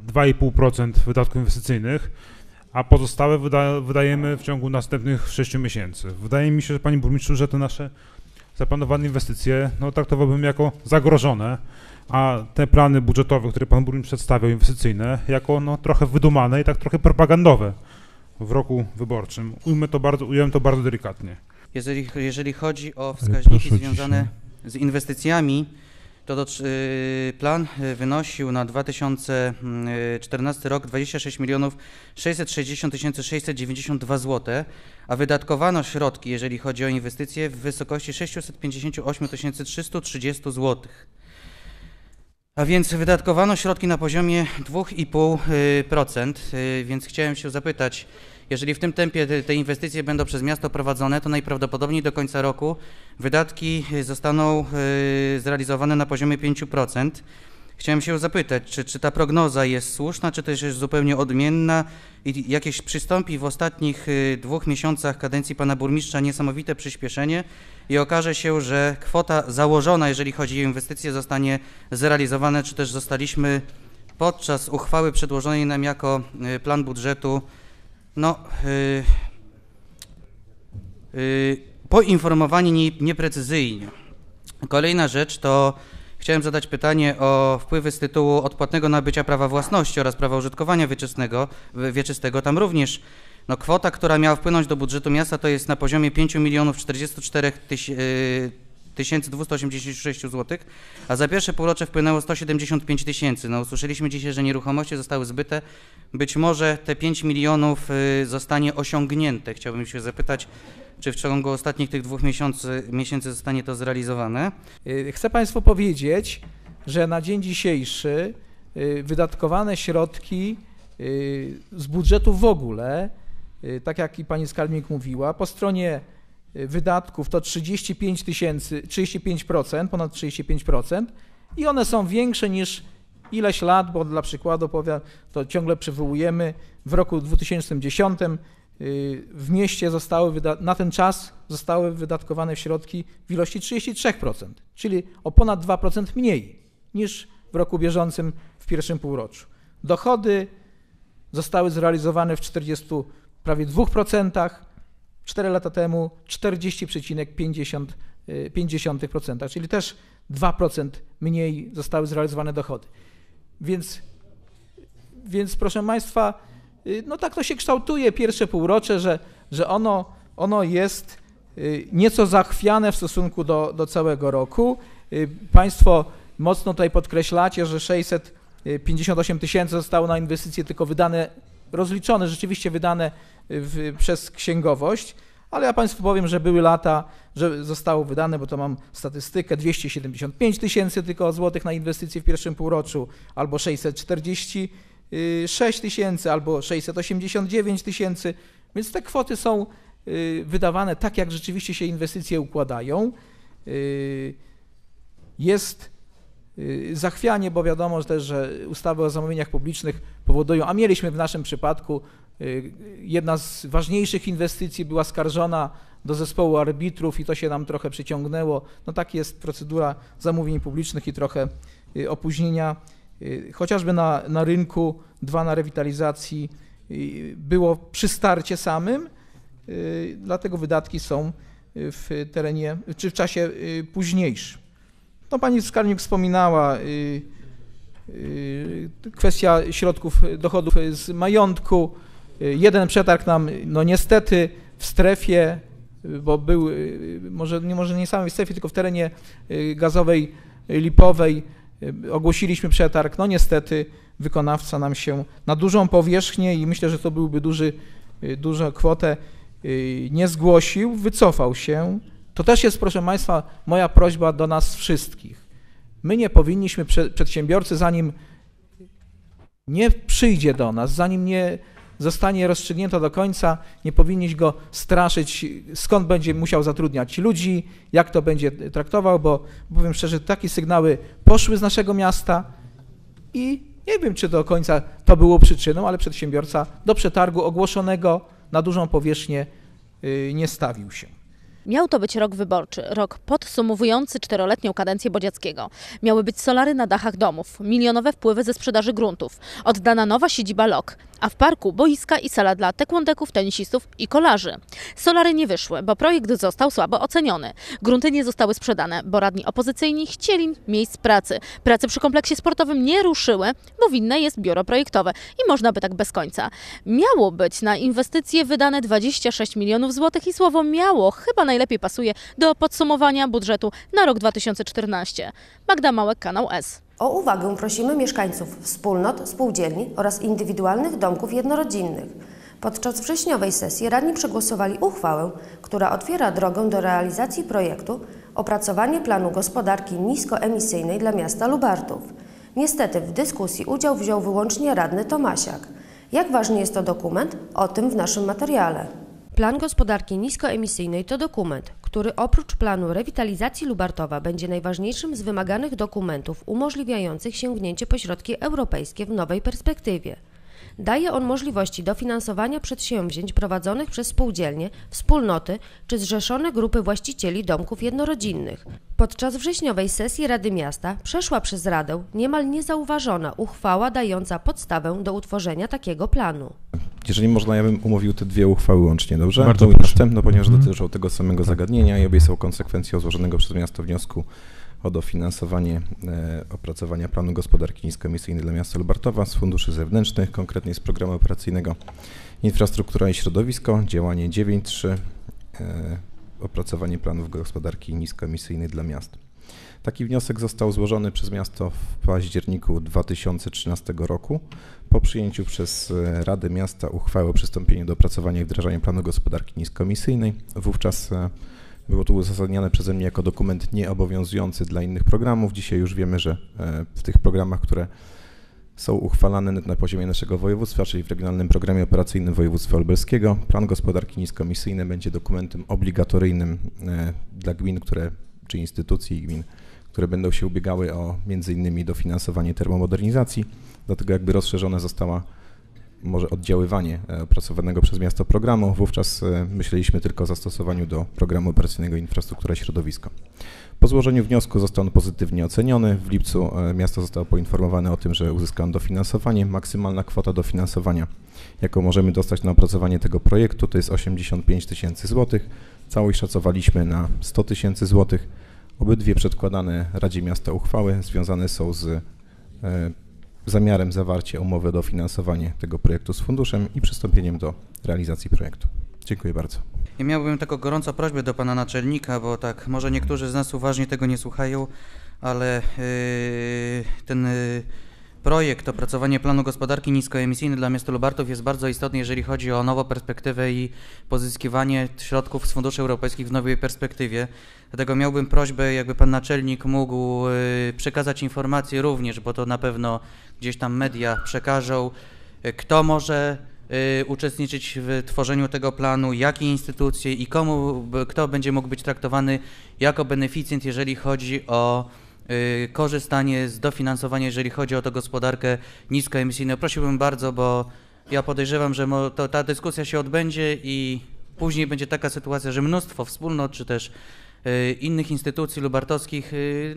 2,5% wydatków inwestycyjnych, a pozostałe wydajemy w ciągu następnych 6 miesięcy. Wydaje mi się, że panie burmistrzu, że te nasze zaplanowane inwestycje traktowałbym jako zagrożone, a te plany budżetowe, które pan burmistrz przedstawiał, inwestycyjne, jako trochę wydumane i tak trochę propagandowe w roku wyborczym. Ujmę to bardzo delikatnie. Jeżeli chodzi o wskaźniki związane z inwestycjami, to plan wynosił na 2014 rok 26 milionów 660 692 zł, a wydatkowano środki, jeżeli chodzi o inwestycje, w wysokości 658 330 zł. A więc wydatkowano środki na poziomie 2,5%, więc chciałem się zapytać, Jeżeli w tym tempie te inwestycje będą przez miasto prowadzone, to najprawdopodobniej do końca roku wydatki zostaną zrealizowane na poziomie 5%. Chciałem się zapytać, czy ta prognoza jest słuszna, czy też jest zupełnie odmienna i jakieś przystąpi w ostatnich 2 miesiącach kadencji pana burmistrza niesamowite przyspieszenie i okaże się, że kwota założona, jeżeli chodzi o inwestycje, zostanie zrealizowana, czy też zostaliśmy podczas uchwały przedłożonej nam jako plan budżetu poinformowani nieprecyzyjnie. Kolejna rzecz to chciałem zadać pytanie o wpływy z tytułu odpłatnego nabycia prawa własności oraz prawa użytkowania wieczystego. Tam również kwota, która miała wpłynąć do budżetu miasta, to jest na poziomie 5 044 286 zł, a za pierwsze półrocze wpłynęło 175 000. Usłyszeliśmy dzisiaj, że nieruchomości zostały zbyte. Być może te 5 milionów zostanie osiągnięte. Chciałbym się zapytać, czy w ciągu ostatnich tych 2 miesięcy zostanie to zrealizowane? Chcę Państwu powiedzieć, że na dzień dzisiejszy wydatkowane środki z budżetu w ogóle, tak jak i pani skarbnik mówiła, po stronie wydatków to 35%, ponad 35% i one są większe niż ileś lat, bo dla przykładu powiem, to ciągle przywołujemy, w roku 2010 w mieście na ten czas zostały wydatkowane środki w ilości 33%, czyli o ponad 2% mniej niż w roku bieżącym w pierwszym półroczu. Dochody zostały zrealizowane w prawie 2%, 4 lata temu 40,5%, czyli też 2% mniej zostały zrealizowane dochody. Więc proszę Państwa, tak to się kształtuje pierwsze półrocze, że ono jest nieco zachwiane w stosunku do całego roku. Państwo mocno tutaj podkreślacie, że 658 000 zostało na inwestycje tylko wydane, rozliczone, rzeczywiście wydane przez księgowość, ale ja Państwu powiem, że były lata, że zostało wydane, bo to mam statystykę, 275 000 tylko złotych na inwestycje w pierwszym półroczu, albo 646 000, albo 689 000, więc te kwoty są wydawane tak, jak rzeczywiście się inwestycje układają. Jest zachwianie, bo wiadomo też, że ustawy o zamówieniach publicznych powodują, a mieliśmy w naszym przypadku, jedna z ważniejszych inwestycji była skarżona do zespołu arbitrów i to się nam trochę przyciągnęło. Tak jest procedura zamówień publicznych i trochę opóźnienia. Chociażby na rynku 2 na rewitalizacji było przy starcie samym, dlatego wydatki są w terenie, czy w czasie późniejszym. Pani skarbnik wspominała, kwestia środków, dochodów z majątku. Jeden przetarg nam, niestety w strefie, bo był, może nie samej strefie, tylko w terenie gazowej Lipowej ogłosiliśmy przetarg. Niestety wykonawca nam się na dużą powierzchnię i myślę, że to byłby dużą kwotę, nie zgłosił, wycofał się. To też jest, proszę Państwa, moja prośba do nas wszystkich. My nie powinniśmy, przedsiębiorcy, zanim nie przyjdzie do nas, zanim nie zostanie rozstrzygnięto do końca, nie powinniśmy go straszyć, skąd będzie musiał zatrudniać ludzi, jak to będzie traktował, bo powiem szczerze, takie sygnały poszły z naszego miasta i nie wiem, czy do końca to było przyczyną, ale przedsiębiorca do przetargu ogłoszonego na dużą powierzchnię nie stawił się. Miał to być rok wyborczy, rok podsumowujący 4-letnią kadencję Bodziackiego. Miały być solary na dachach domów, milionowe wpływy ze sprzedaży gruntów, oddana nowa siedziba LOK, a w parku boiska i sala dla taekwondeków, tenisistów i kolarzy. Solary nie wyszły, bo projekt został słabo oceniony. Grunty nie zostały sprzedane, bo radni opozycyjni chcieli miejsc pracy. Prace przy kompleksie sportowym nie ruszyły, bo winne jest biuro projektowe i można by tak bez końca. Miało być na inwestycje wydane 26 milionów złotych i słowo miało chyba najlepiej pasuje do podsumowania budżetu na rok 2014. Magda Małek, Kanał S. O uwagę prosimy mieszkańców wspólnot, spółdzielni oraz indywidualnych domków jednorodzinnych. Podczas wrześniowej sesji radni przegłosowali uchwałę, która otwiera drogę do realizacji projektu opracowanie planu gospodarki niskoemisyjnej dla miasta Lubartów. Niestety w dyskusji udział wziął wyłącznie radny Tomasiak. Jak ważny jest to dokument? O tym w naszym materiale. Plan gospodarki niskoemisyjnej to dokument, który oprócz planu rewitalizacji Lubartowa będzie najważniejszym z wymaganych dokumentów umożliwiających sięgnięcie po środki europejskie w nowej perspektywie. Daje on możliwości dofinansowania przedsięwzięć prowadzonych przez spółdzielnie, wspólnoty czy zrzeszone grupy właścicieli domków jednorodzinnych. Podczas wrześniowej sesji Rady Miasta przeszła przez Radę niemal niezauważona uchwała dająca podstawę do utworzenia takiego planu. Jeżeli można, ja bym umówił te dwie uchwały łącznie, dobrze? Bardzo Tą i proszę. następną, ponieważ dotyczą tego samego zagadnienia i obie są konsekwencją złożonego przez miasto wniosku o dofinansowanie opracowania planu gospodarki niskoemisyjnej dla miasta Lubartowa z funduszy zewnętrznych, konkretnie z programu operacyjnego Infrastruktura i Środowisko, działanie 9.3, opracowanie planów gospodarki niskoemisyjnej dla miast. Taki wniosek został złożony przez miasto w październiku 2013 roku po przyjęciu przez Radę Miasta uchwały o przystąpieniu do opracowania i wdrażania planu gospodarki niskoemisyjnej. Wówczas było to uzasadniane przeze mnie jako dokument nieobowiązujący dla innych programów. Dzisiaj już wiemy, że w tych programach, które są uchwalane na poziomie naszego województwa, czyli w Regionalnym Programie Operacyjnym Województwa Lubelskiego, plan gospodarki niskoemisyjnej będzie dokumentem obligatoryjnym dla gmin, czy instytucji i gmin, które będą się ubiegały o między innymi dofinansowanie termomodernizacji. Dlatego jakby rozszerzone została może oddziaływanie opracowanego przez miasto programu. Wówczas myśleliśmy tylko o zastosowaniu do programu operacyjnego Infrastruktura i Środowisko. Po złożeniu wniosku został on pozytywnie oceniony. W lipcu miasto zostało poinformowane o tym, że uzyska on dofinansowanie. Maksymalna kwota dofinansowania, jaką możemy dostać na opracowanie tego projektu, to jest 85 tysięcy złotych. Całość szacowaliśmy na 100 tysięcy złotych. Obydwie przedkładane Radzie Miasta uchwały związane są z zamiarem zawarcia umowy o dofinansowanie tego projektu z funduszem i przystąpieniem do realizacji projektu. Dziękuję bardzo. Ja miałbym taką gorącą prośbę do pana naczelnika, bo tak, może niektórzy z nas uważnie tego nie słuchają, ale ten projekt opracowanie planu gospodarki niskoemisyjnej dla miasta Lubartów jest bardzo istotny, jeżeli chodzi o nową perspektywę i pozyskiwanie środków z funduszy europejskich w nowej perspektywie. Dlatego miałbym prośbę, jakby pan naczelnik mógł przekazać informacje również, bo to na pewno gdzieś tam media przekażą, kto może uczestniczyć w tworzeniu tego planu, jakie instytucje i kto będzie mógł być traktowany jako beneficjent, jeżeli chodzi o korzystanie z dofinansowania, jeżeli chodzi o tę gospodarkę niskoemisyjną. Prosiłbym bardzo, bo ja podejrzewam, że ta dyskusja się odbędzie i później będzie taka sytuacja, że mnóstwo wspólnot czy też innych instytucji lubartowskich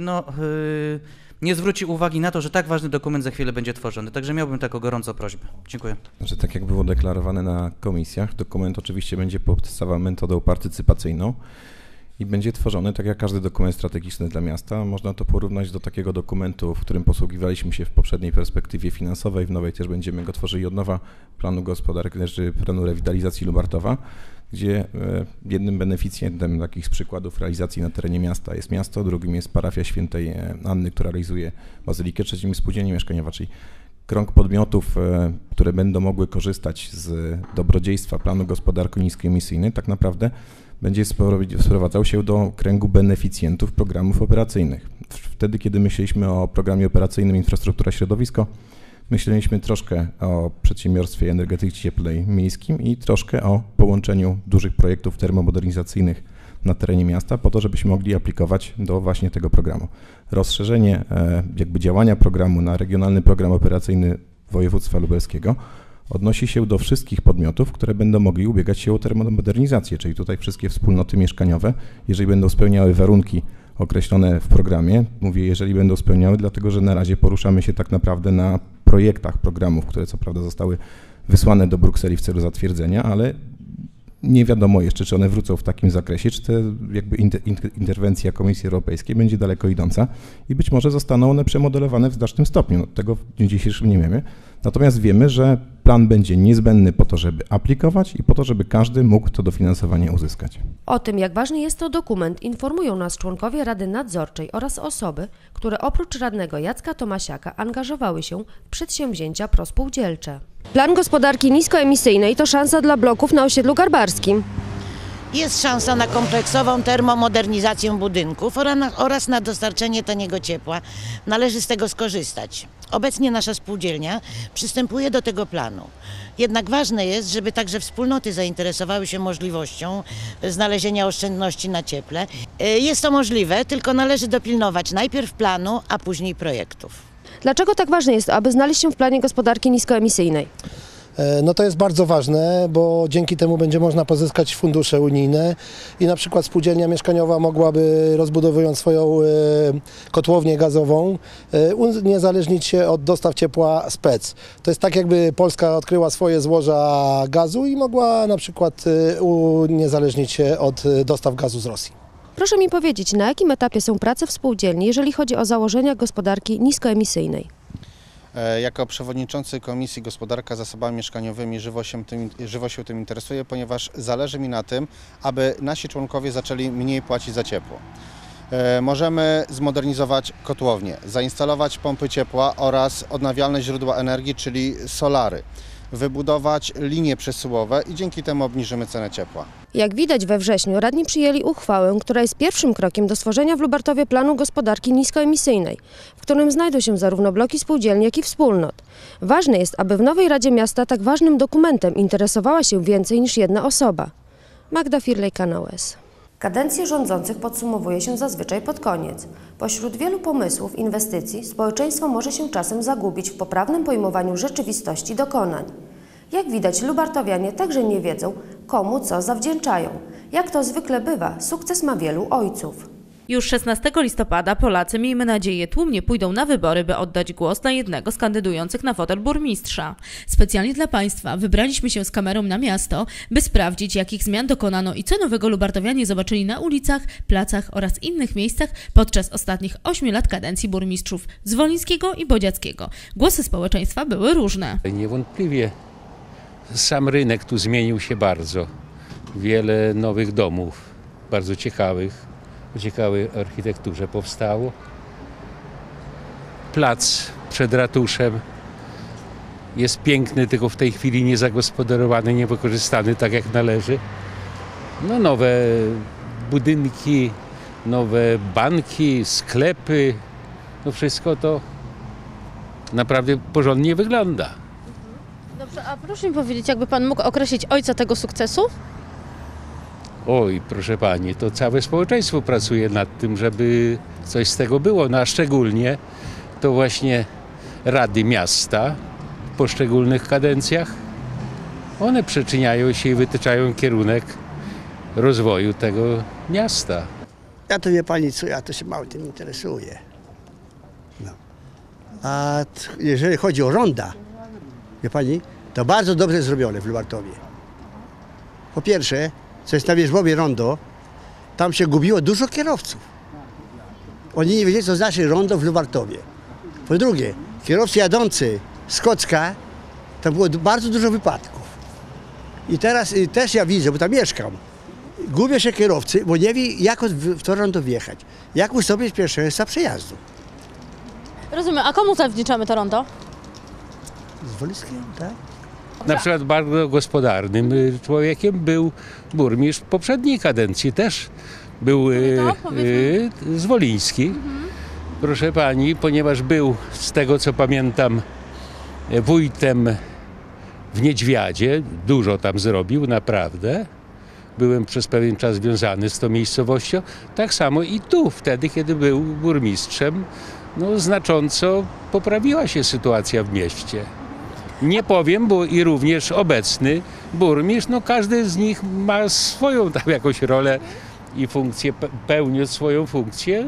nie zwróci uwagi na to, że tak ważny dokument za chwilę będzie tworzony. Także miałbym taką gorącą prośbę. Dziękuję. Że tak jak było deklarowane na komisjach, dokument oczywiście będzie powstawał metodą partycypacyjną i będzie tworzony tak jak każdy dokument strategiczny dla miasta. Można to porównać do takiego dokumentu, w którym posługiwaliśmy się w poprzedniej perspektywie finansowej, w nowej też będziemy go tworzyli od nowa, planu gospodarki, czy planu rewitalizacji Lubartowa, gdzie jednym beneficjentem takich z przykładów realizacji na terenie miasta jest miasto, drugim jest parafia Świętej Anny, która realizuje bazylikę, trzecim spółdzielnia mieszkaniowa, czyli krąg podmiotów, które będą mogły korzystać z dobrodziejstwa planu gospodarki niskoemisyjnej, tak naprawdę będzie sprowadzał się do kręgu beneficjentów programów operacyjnych. Wtedy, kiedy myśleliśmy o programie operacyjnym Infrastruktura Środowisko, myśleliśmy troszkę o przedsiębiorstwie energetyki cieplnej miejskim i troszkę o połączeniu dużych projektów termomodernizacyjnych na terenie miasta po to, żebyśmy mogli aplikować do właśnie tego programu. Rozszerzenie jakby działania programu na regionalny program operacyjny województwa lubelskiego odnosi się do wszystkich podmiotów, które będą mogli ubiegać się o termomodernizację, czyli tutaj wszystkie wspólnoty mieszkaniowe, jeżeli będą spełniały warunki określone w programie, mówię jeżeli będą spełniały, dlatego że na razie poruszamy się tak naprawdę na projektach programów, które co prawda zostały wysłane do Brukseli w celu zatwierdzenia, ale nie wiadomo jeszcze, czy one wrócą w takim zakresie, czy te jakby interwencja Komisji Europejskiej będzie daleko idąca i być może zostaną one przemodelowane w znacznym stopniu. No, tego w dniu dzisiejszym nie wiemy. Natomiast wiemy, że plan będzie niezbędny po to, żeby aplikować i po to, żeby każdy mógł to dofinansowanie uzyskać. O tym, jak ważny jest to dokument, informują nas członkowie Rady Nadzorczej oraz osoby, które oprócz radnego Jacka Tomasiaka angażowały się w przedsięwzięcia prospółdzielcze. Plan gospodarki niskoemisyjnej to szansa dla bloków na osiedlu Garbarskim. Jest szansa na kompleksową termomodernizację budynków oraz na dostarczenie taniego ciepła. Należy z tego skorzystać. Obecnie nasza spółdzielnia przystępuje do tego planu. Jednak ważne jest, żeby także wspólnoty zainteresowały się możliwością znalezienia oszczędności na cieple. Jest to możliwe, tylko należy dopilnować najpierw planu, a później projektów. Dlaczego tak ważne jest, aby znaleźć się w planie gospodarki niskoemisyjnej? No to jest bardzo ważne, bo dzięki temu będzie można pozyskać fundusze unijne i na przykład spółdzielnia mieszkaniowa mogłaby, rozbudowując swoją kotłownię gazową, uniezależnić się od dostaw ciepła z PEC. To jest tak, jakby Polska odkryła swoje złoża gazu i mogła na przykład uniezależnić się od dostaw gazu z Rosji. Proszę mi powiedzieć, na jakim etapie są prace w spółdzielni, jeżeli chodzi o założenia gospodarki niskoemisyjnej? Jako przewodniczący Komisji Gospodarka Zasobami Mieszkaniowymi żywo się tym interesuję, ponieważ zależy mi na tym, aby nasi członkowie zaczęli mniej płacić za ciepło. Możemy zmodernizować kotłownie, zainstalować pompy ciepła oraz odnawialne źródła energii, czyli solary, wybudować linie przesyłowe i dzięki temu obniżymy cenę ciepła. Jak widać, we wrześniu radni przyjęli uchwałę, która jest pierwszym krokiem do stworzenia w Lubartowie planu gospodarki niskoemisyjnej, w którym znajdą się zarówno bloki spółdzielni, jak i wspólnot. Ważne jest, aby w nowej Radzie Miasta tak ważnym dokumentem interesowała się więcej niż jedna osoba. Magda Firlej, Kanał S. Kadencje rządzących podsumowuje się zazwyczaj pod koniec. Pośród wielu pomysłów, inwestycji, społeczeństwo może się czasem zagubić w poprawnym pojmowaniu rzeczywistości dokonań. Jak widać, lubartowianie także nie wiedzą, komu co zawdzięczają. Jak to zwykle bywa, sukces ma wielu ojców. Już 16 listopada Polacy, miejmy nadzieję, tłumnie pójdą na wybory, by oddać głos na jednego z kandydujących na fotel burmistrza. Specjalnie dla Państwa wybraliśmy się z kamerą na miasto, by sprawdzić, jakich zmian dokonano i co nowego lubartowianie zobaczyli na ulicach, placach oraz innych miejscach podczas ostatnich 8 lat kadencji burmistrzów z Wolińskiego i Bodziackiego. Głosy społeczeństwa były różne. Niewątpliwie sam rynek tu zmienił się bardzo. Wiele nowych domów, bardzo ciekawych, o ciekawej architekturze powstało. Plac przed ratuszem jest piękny, tylko w tej chwili niezagospodarowany, niewykorzystany tak jak należy. No, nowe budynki, nowe banki, sklepy, no wszystko to naprawdę porządnie wygląda. Dobrze, a proszę mi powiedzieć, jakby Pan mógł określić ojca tego sukcesu? Oj, proszę Pani, to całe społeczeństwo pracuje nad tym, żeby coś z tego było, no a szczególnie to właśnie rady miasta w poszczególnych kadencjach. One przyczyniają się i wytyczają kierunek rozwoju tego miasta. Ja to wie Pani co, ja to się mało tym interesuję. No. A jeżeli chodzi o ronda, wie Pani, to bardzo dobrze zrobione w Lubartowie. Po pierwsze, co jest na Wierzbowie rondo, tam się gubiło dużo kierowców. Oni nie wiedzieli, co znaczy rondo w Lubartowie. Po drugie, kierowcy jadący z Kocka, tam było bardzo dużo wypadków. I teraz też ja widzę, bo tam mieszkam, gubią się kierowcy, bo nie wie, jak w to rondo wjechać. Jak ustąpić pierwszeństwa przejazdu. Rozumiem, a komu zawdzięczamy to rondo? Z Wolińskiego, tak? Na przykład bardzo gospodarnym człowiekiem był burmistrz poprzedniej kadencji, też był Zwoliński. Proszę Pani, ponieważ był, z tego co pamiętam, wójtem w Niedźwiadzie, dużo tam zrobił, naprawdę. Byłem przez pewien czas związany z tą miejscowością. Tak samo i tu, wtedy, kiedy był burmistrzem, no, znacząco poprawiła się sytuacja w mieście. Nie powiem, bo i również obecny burmistrz, no każdy z nich ma swoją tam jakąś rolę i funkcję, pełniąc swoją funkcję,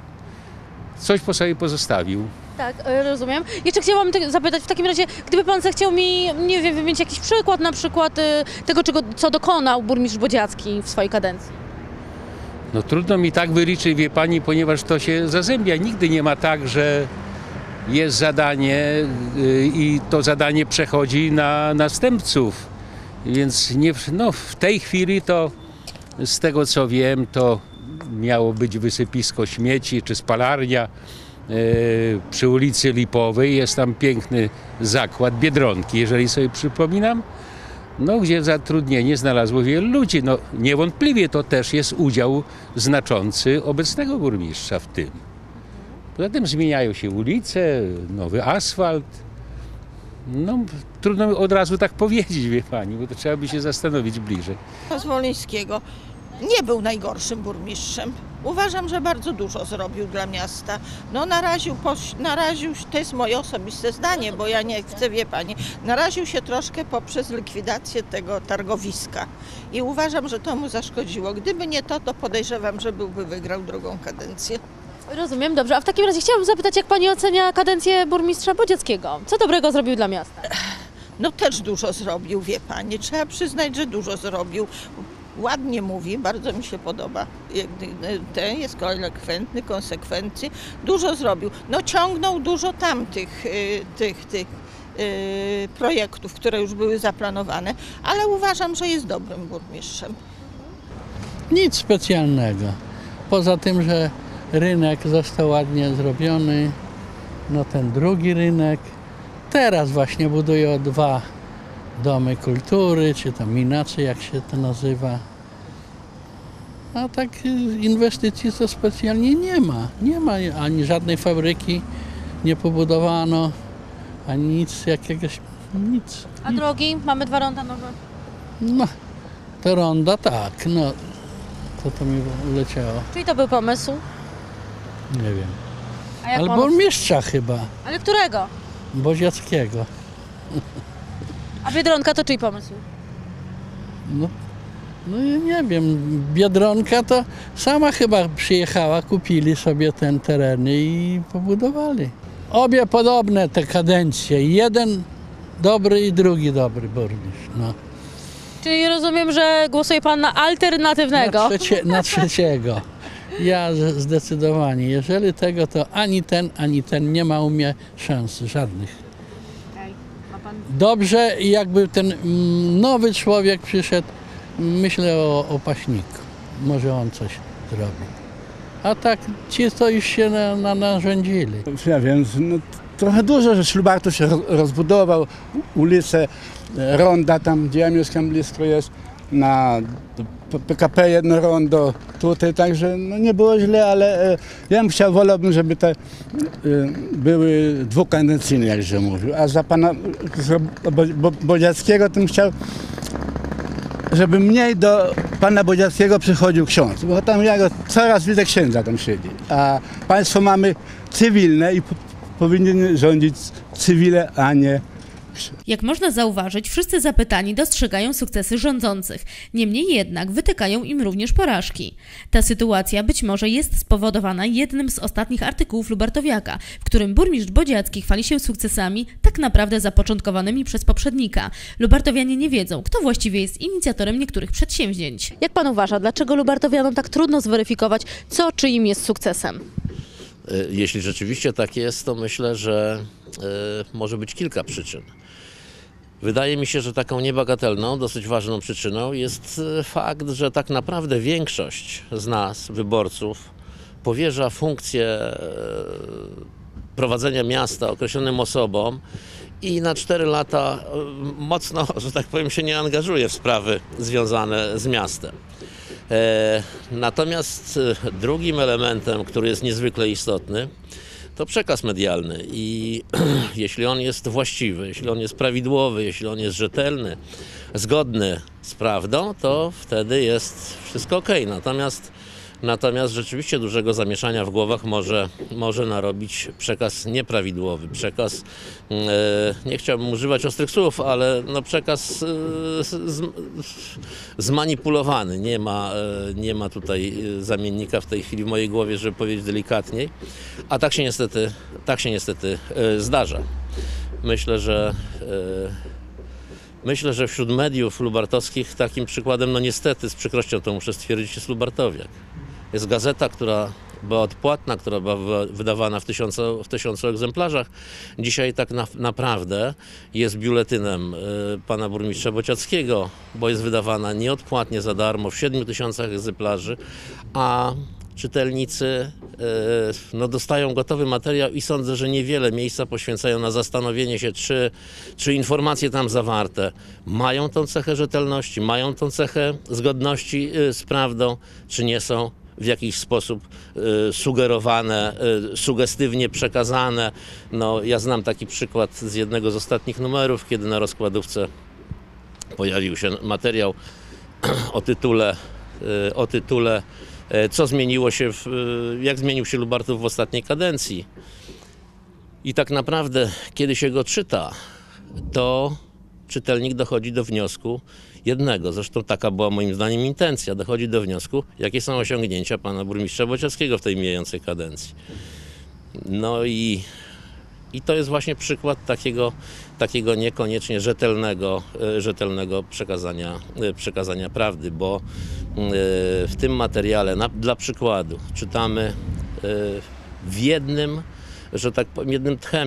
coś po sobie pozostawił. Tak, rozumiem. Jeszcze chciałam zapytać, w takim razie, gdyby Pan zechciał mi, nie wiem, wymienić jakiś przykład, na przykład tego, co dokonał burmistrz Bodziacki w swojej kadencji. No trudno mi tak wyliczyć, wie Pani, ponieważ to się zazębia. Nigdy nie ma tak, że jest zadanie i to zadanie przechodzi na następców. Więc nie, no, w tej chwili to, z tego co wiem, to miało być wysypisko śmieci czy spalarnia przy ulicy Lipowej. Jest tam piękny zakład Biedronki, jeżeli sobie przypominam. no, gdzie zatrudnienie znalazło wielu ludzi. No, niewątpliwie to też jest udział znaczący obecnego burmistrza w tym. Poza tym zmieniają się ulice, nowy asfalt. No, trudno od razu tak powiedzieć, wie pani, bo to trzeba by się zastanowić bliżej. Zwolińskiego nie był najgorszym burmistrzem. Uważam, że bardzo dużo zrobił dla miasta. No naraził, to jest moje osobiste zdanie, bo ja nie chcę, wie pani, naraził się troszkę poprzez likwidację tego targowiska. I uważam, że to mu zaszkodziło. Gdyby nie to, to podejrzewam, że wygrał drugą kadencję. Rozumiem, dobrze. A w takim razie chciałabym zapytać, jak pani ocenia kadencję burmistrza Bodziackiego? Co dobrego zrobił dla miasta? No też dużo zrobił, wie pani. Trzeba przyznać, że dużo zrobił. Ładnie mówi, bardzo mi się podoba. Ten jest elokwentny, konsekwentny. Dużo zrobił. No ciągnął dużo tamtych projektów, które już były zaplanowane, ale uważam, że jest dobrym burmistrzem. Nic specjalnego. Poza tym, że rynek został ładnie zrobiony, no ten drugi rynek. Teraz właśnie budują 2 domy kultury, czy tam inaczej, jak się to nazywa. A tak inwestycji to specjalnie nie ma. Nie ma ani żadnej fabryki nie pobudowano, ani nic jakiegoś, nic. A drogi? Mamy 2 ronda nowe. No, te ronda tak, no. To mi uleciało. Czyli to był pomysł? Nie wiem. A jak Albo pomysł? burmistrza chyba, Ale którego? Bodziackiego. A Biedronka to czyj pomysł? No nie wiem, Biedronka to sama chyba przyjechała, kupili sobie ten tereny i pobudowali. Obie podobne te kadencje, jeden dobry i drugi dobry burmistrz. No. Czyli rozumiem, że głosuje pan na alternatywnego. Na trzeciego. Ja zdecydowanie. Jeżeli tego, to ani ten nie ma u mnie szans żadnych. Dobrze, jakby ten nowy człowiek przyszedł, myślę o Paśniku. Może on coś zrobi. A tak ci to już się narządzili. Ja wiem, no, trochę dużo, że Ślubartów się rozbudował, ulice, ronda tam, gdzie ja mieszkam blisko jest, na PKP jedno rondo tutaj, także no nie było źle, ale ja bym wolałbym, żeby te były dwukadencyjne, jak się mówił, a za pana Bodziackiego to bym chciał, żeby mniej do pana Bodziackiego przychodził ksiądz, bo tam ja go coraz widzę księdza tam siedzi, a państwo mamy cywilne i powinien rządzić cywile, a nie. Jak można zauważyć, wszyscy zapytani dostrzegają sukcesy rządzących. Niemniej jednak wytykają im również porażki. Ta sytuacja być może jest spowodowana jednym z ostatnich artykułów Lubartowiaka, w którym burmistrz Bodziacki chwali się sukcesami tak naprawdę zapoczątkowanymi przez poprzednika. Lubartowianie nie wiedzą, kto właściwie jest inicjatorem niektórych przedsięwzięć. Jak pan uważa, dlaczego lubartowianom tak trudno zweryfikować, co czyim jest sukcesem? Jeśli rzeczywiście tak jest, to myślę, że może być kilka przyczyn. Wydaje mi się, że taką niebagatelną, dosyć ważną przyczyną jest fakt, że tak naprawdę większość z nas, wyborców, powierza funkcję prowadzenia miasta określonym osobom i na 4 lata mocno, że tak powiem, się nie angażuje w sprawy związane z miastem. Natomiast drugim elementem, który jest niezwykle istotny, to przekaz medialny i jeśli on jest właściwy, jeśli on jest prawidłowy, jeśli on jest rzetelny, zgodny z prawdą, to wtedy jest wszystko okej. Natomiast rzeczywiście dużego zamieszania w głowach może narobić przekaz nieprawidłowy, przekaz, nie chciałbym używać ostrych słów, ale no przekaz zmanipulowany. Nie ma tutaj zamiennika w tej chwili w mojej głowie, żeby powiedzieć delikatniej, a tak się niestety zdarza. Myślę, że wśród mediów lubartowskich takim przykładem, no niestety z przykrością to muszę stwierdzić, jest Lubartowiak. Jest gazeta, która była odpłatna, która była wydawana w 1000 egzemplarzach. Dzisiaj tak naprawdę jest biuletynem pana burmistrza Bociackiego, bo jest wydawana nieodpłatnie, za darmo, w 7000 egzemplarzy, czytelnicy no, dostają gotowy materiał i sądzę, że niewiele miejsca poświęcają na zastanowienie się, czy informacje tam zawarte mają tą cechę rzetelności, mają tą cechę zgodności z prawdą, czy nie są w jakiś sposób sugerowane, sugestywnie przekazane. No, ja znam taki przykład z jednego z ostatnich numerów, kiedy na rozkładówce pojawił się materiał o tytule co zmieniło się, jak zmienił się Lubartów w ostatniej kadencji. I tak naprawdę, kiedy się go czyta, to czytelnik dochodzi do wniosku jednego, zresztą taka była moim zdaniem intencja, dochodzi do wniosku, jakie są osiągnięcia pana burmistrza Bociackiego w tej mijającej kadencji. No i to jest właśnie przykład takiego niekoniecznie rzetelnego przekazania prawdy, bo w tym materiale, dla przykładu, czytamy w jednym, że tak powiem, jednym tchem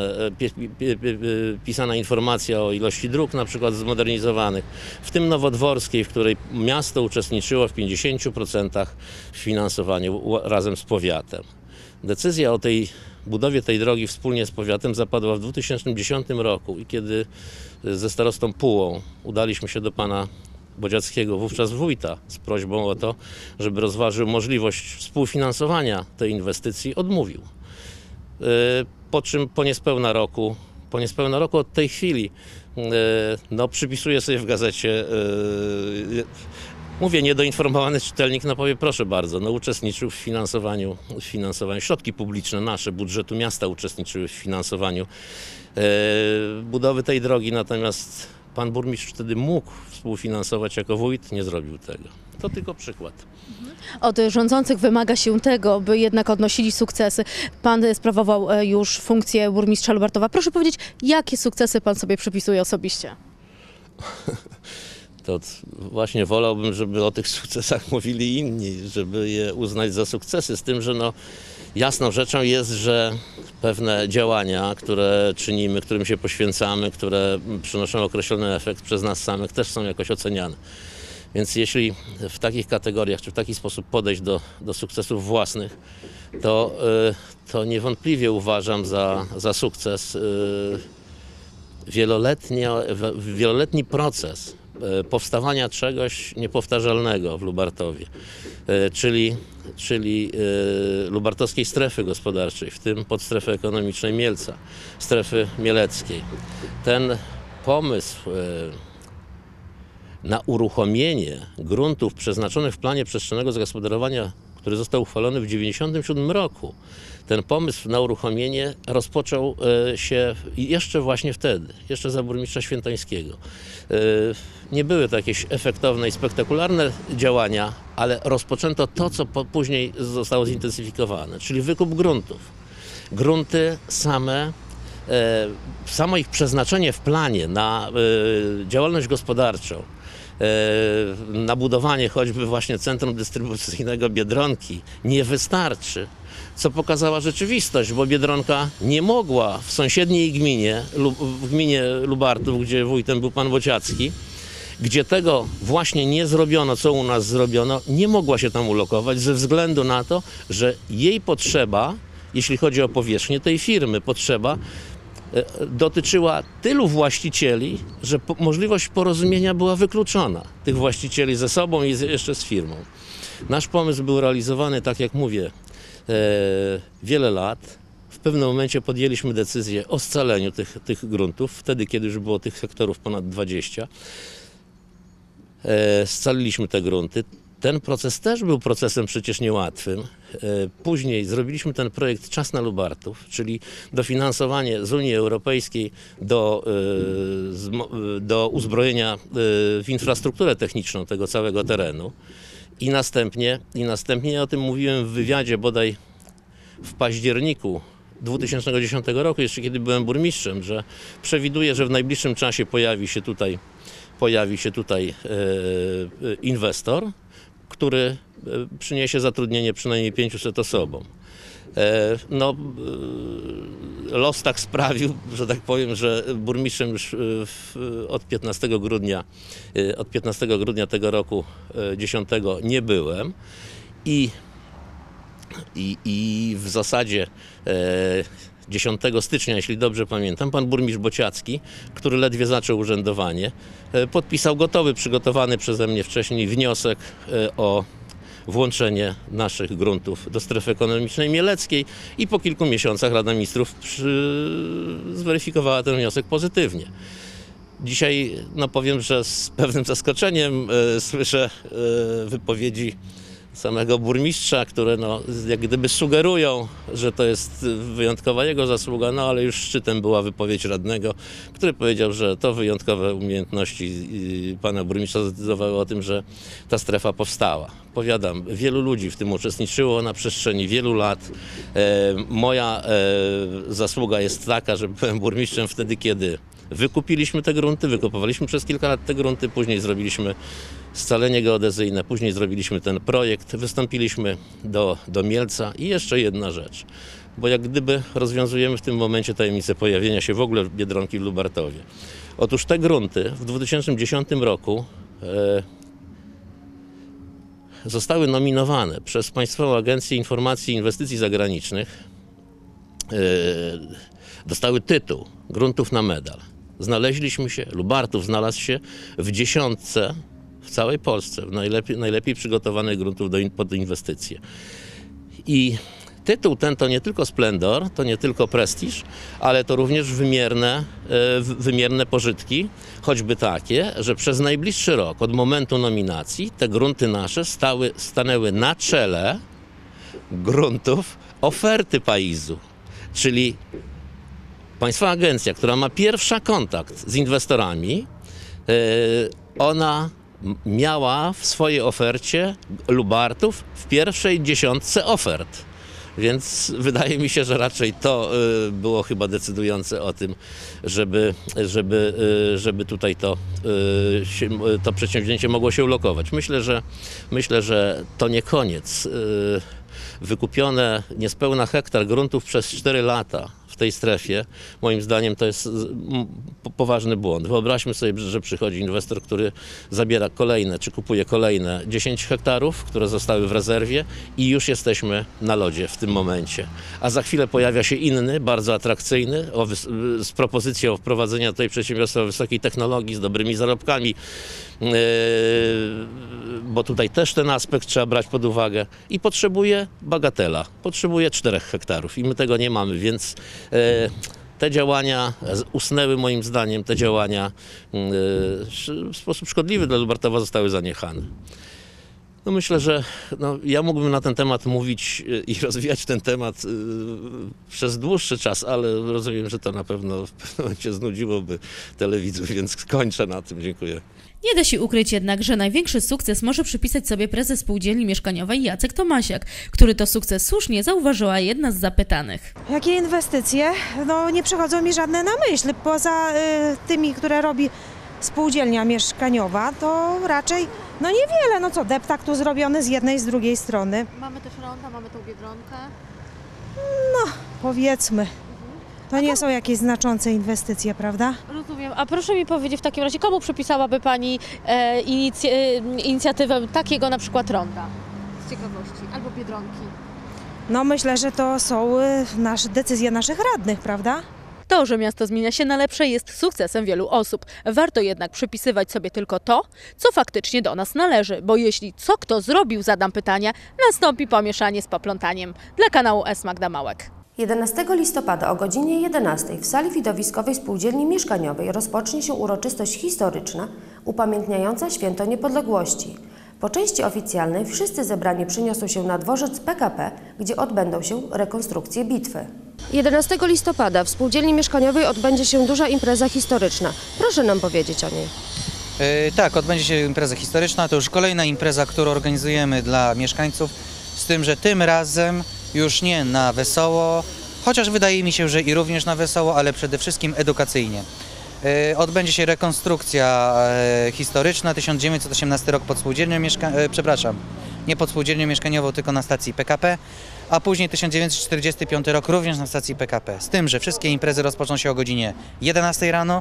pisana informacja o ilości dróg, na przykład zmodernizowanych, w tym Nowodworskiej, w której miasto uczestniczyło w 50% w finansowaniu razem z powiatem. Decyzja o tej budowie tej drogi wspólnie z powiatem zapadła w 2010 roku i kiedy ze starostą Pułą udaliśmy się do pana Bociackiego, wówczas wójta, z prośbą o to, żeby rozważył możliwość współfinansowania tej inwestycji, odmówił. Po czym po niespełna roku od tej chwili no, przypisuje sobie w gazecie, mówię, niedoinformowany czytelnik, no powie, proszę bardzo, no uczestniczył w finansowaniu, środki publiczne nasze, budżetu miasta uczestniczyły w finansowaniu budowy tej drogi, natomiast pan burmistrz wtedy mógł współfinansować jako wójt, nie zrobił tego. To tylko przykład. Od rządzących wymaga się tego, by jednak odnosili sukcesy. Pan sprawował już funkcję burmistrza Lubartowa. Proszę powiedzieć, jakie sukcesy pan sobie przypisuje osobiście? To właśnie wolałbym, żeby o tych sukcesach mówili inni, żeby je uznać za sukcesy, z tym, że no, jasną rzeczą jest, że pewne działania, które czynimy, którym się poświęcamy, które przynoszą określony efekt przez nas samych, też są jakoś oceniane. Więc jeśli w takich kategoriach, czy w taki sposób podejść do sukcesów własnych, to niewątpliwie uważam za sukces wieloletni proces powstawania czegoś niepowtarzalnego w Lubartowie, czyli lubartowskiej strefy gospodarczej, w tym podstrefy ekonomicznej Mielca, strefy mieleckiej. Ten pomysł na uruchomienie gruntów przeznaczonych w planie przestrzennego zagospodarowania, który został uchwalony w 1997 roku, ten pomysł na uruchomienie rozpoczął się jeszcze właśnie wtedy, jeszcze za burmistrza Świętońskiego. Nie były to jakieś efektowne i spektakularne działania, ale rozpoczęto to, co później zostało zintensyfikowane, czyli wykup gruntów. Grunty samo ich przeznaczenie w planie na działalność gospodarczą, na budowanie choćby właśnie centrum dystrybucyjnego Biedronki nie wystarczy, co pokazała rzeczywistość, bo Biedronka nie mogła w sąsiedniej gminie, w gminie Lubartów, gdzie wójtem był pan Bociacki, gdzie tego właśnie nie zrobiono, co u nas zrobiono, nie mogła się tam ulokować ze względu na to, że jej potrzeba, jeśli chodzi o powierzchnię tej firmy, potrzeba dotyczyła tylu właścicieli, że możliwość porozumienia była wykluczona. Tych właścicieli ze sobą i jeszcze z firmą. Nasz pomysł był realizowany, tak jak mówię, wiele lat. W pewnym momencie podjęliśmy decyzję o scaleniu tych gruntów, wtedy kiedy już było tych hektarów ponad 20. Scaliliśmy te grunty. Ten proces też był procesem przecież niełatwym. Później zrobiliśmy ten projekt Czas na Lubartów, czyli dofinansowanie z Unii Europejskiej do uzbrojenia w infrastrukturę techniczną tego całego terenu. I następnie o tym mówiłem w wywiadzie bodaj w październiku 2010 roku, jeszcze kiedy byłem burmistrzem, że przewiduję, że w najbliższym czasie pojawi się tutaj inwestor, który przyniesie zatrudnienie przynajmniej 500 osobom. No, los tak sprawił, że tak powiem, że burmistrzem już od 15 grudnia tego roku 10 nie byłem i i w zasadzie 10 stycznia, jeśli dobrze pamiętam, pan burmistrz Bociacki, który ledwie zaczął urzędowanie, podpisał gotowy, przygotowany przeze mnie wcześniej wniosek o włączenie naszych gruntów do strefy ekonomicznej mieleckiej i po kilku miesiącach Rada Ministrów zweryfikowała ten wniosek pozytywnie. Dzisiaj powiem, że z pewnym zaskoczeniem słyszę wypowiedzi samego burmistrza, które jak gdyby sugerują, że to jest wyjątkowa jego zasługa, ale już szczytem była wypowiedź radnego, który powiedział, że to wyjątkowe umiejętności pana burmistrza zdecydowały o tym, że ta strefa powstała. Powiadam, wielu ludzi w tym uczestniczyło na przestrzeni wielu lat. Moja zasługa jest taka, że byłem burmistrzem wtedy, kiedy wykupiliśmy te grunty, wykupowaliśmy przez kilka lat te grunty, później zrobiliśmy scalenie geodezyjne, później zrobiliśmy ten projekt, wystąpiliśmy do Mielca i jeszcze jedna rzecz, bo jak gdyby rozwiązujemy w tym momencie tajemnicę pojawienia się w ogóle Biedronki w Lubartowie. Otóż te grunty w 2010 roku zostały nominowane przez Państwową Agencję Informacji i Inwestycji Zagranicznych, dostały tytuł gruntów na medal. Znaleźliśmy się, Lubartów znalazł się w 10 w całej Polsce, w najlepiej przygotowanych gruntów pod inwestycje. I tytuł ten to nie tylko splendor, to nie tylko prestiż, ale to również wymierne pożytki, choćby takie, że przez najbliższy rok od momentu nominacji te grunty nasze stanęły na czele gruntów oferty PAIZ-u, czyli Państwowa agencja, która ma pierwszy kontakt z inwestorami, ona miała w swojej ofercie Lubartów w pierwszej 10 ofert. Więc wydaje mi się, że raczej to było chyba decydujące o tym, żeby tutaj to przedsięwzięcie mogło się ulokować. Myślę, że to nie koniec. Wykupione niespełna hektar gruntów przez 4 lata w tej strefie, moim zdaniem to jest poważny błąd. Wyobraźmy sobie, że przychodzi inwestor, który zabiera kolejne, czy kupuje kolejne 10 hektarów, które zostały w rezerwie i już jesteśmy na lodzie w tym momencie. A za chwilę pojawia się inny, bardzo atrakcyjny, z propozycją wprowadzenia tutaj przedsiębiorstwa wysokiej technologii, z dobrymi zarobkami, bo tutaj też ten aspekt trzeba brać pod uwagę i potrzebuje bagatela, potrzebuje 4 hektarów i my tego nie mamy, więc te działania usnęły moim zdaniem, te działania w sposób szkodliwy dla Lubartowa zostały zaniechane. Myślę, że ja mógłbym na ten temat mówić i rozwijać ten temat przez dłuższy czas, ale rozumiem, że to na pewno w pewnym momencie znudziłoby telewidzów, więc skończę na tym. Dziękuję. Nie da się ukryć jednak, że największy sukces może przypisać sobie prezes Spółdzielni Mieszkaniowej Jacek Tomasiak, który to sukces słusznie zauważyła jedna z zapytanych. Jakie inwestycje? Nie przychodzą mi żadne na myśl. Poza tymi, które robi Spółdzielnia Mieszkaniowa, to raczej niewiele. Deptak tu zrobiony z jednej, z drugiej strony. Mamy też ronda, mamy tą Biedronkę. Powiedzmy. To nie są jakieś znaczące inwestycje, prawda? Rozumiem. A proszę mi powiedzieć w takim razie, komu przypisałaby Pani inicjatywę takiego na przykład ronda? Z ciekawości. Albo Biedronki. Myślę, że to są decyzje naszych radnych, prawda? To, że miasto zmienia się na lepsze, jest sukcesem wielu osób. Warto jednak przypisywać sobie tylko to, co faktycznie do nas należy, bo jeśli co kto zrobił, zadam pytania, nastąpi pomieszanie z poplątaniem. Dla kanału S Magda Małek. 11 listopada o godzinie 11 w sali widowiskowej Spółdzielni Mieszkaniowej rozpocznie się uroczystość historyczna upamiętniająca Święto Niepodległości. Po części oficjalnej wszyscy zebrani przyniosą się na dworzec PKP, gdzie odbędą się rekonstrukcje bitwy. 11 listopada w Spółdzielni Mieszkaniowej odbędzie się duża impreza historyczna. Proszę nam powiedzieć o niej. Tak, odbędzie się impreza historyczna. To już kolejna impreza, którą organizujemy dla mieszkańców, z tym, że tym razem już nie na wesoło, chociaż wydaje mi się, że i również na wesoło, ale przede wszystkim edukacyjnie. Odbędzie się rekonstrukcja historyczna, 1918 rok pod spółdzielnią nie pod spółdzielnią mieszkaniową, tylko na stacji PKP, a później 1945 rok również na stacji PKP. Z tym, że wszystkie imprezy rozpoczną się o godzinie 11 rano.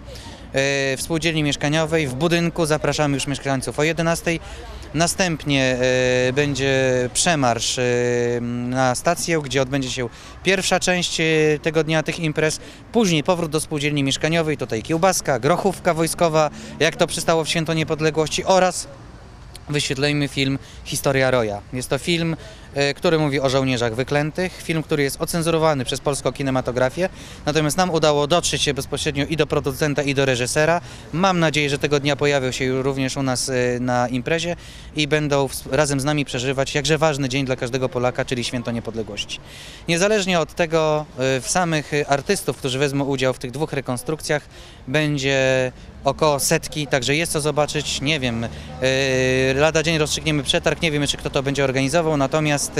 w spółdzielni mieszkaniowej, w budynku. Zapraszamy już mieszkańców o 11:00. Następnie będzie przemarsz na stację, gdzie odbędzie się pierwsza część tego dnia, tych imprez. Później powrót do spółdzielni mieszkaniowej, tutaj kiełbaska, grochówka wojskowa, jak to przystało w Święto Niepodległości, oraz wyświetlimy film Historia Roja. Jest to film, który mówi o żołnierzach wyklętych, film, który jest ocenzurowany przez polską kinematografię, natomiast nam udało dotrzeć się bezpośrednio i do producenta, i do reżysera. Mam nadzieję, że tego dnia pojawią się również u nas na imprezie i będą razem z nami przeżywać jakże ważny dzień dla każdego Polaka, czyli Święto Niepodległości. Niezależnie od tego, w samych artystów, którzy wezmą udział w tych dwóch rekonstrukcjach, będzie około 100, także jest co zobaczyć. Nie wiem, lada dzień rozstrzygniemy przetarg, nie wiem jeszcze kto to będzie organizował, natomiast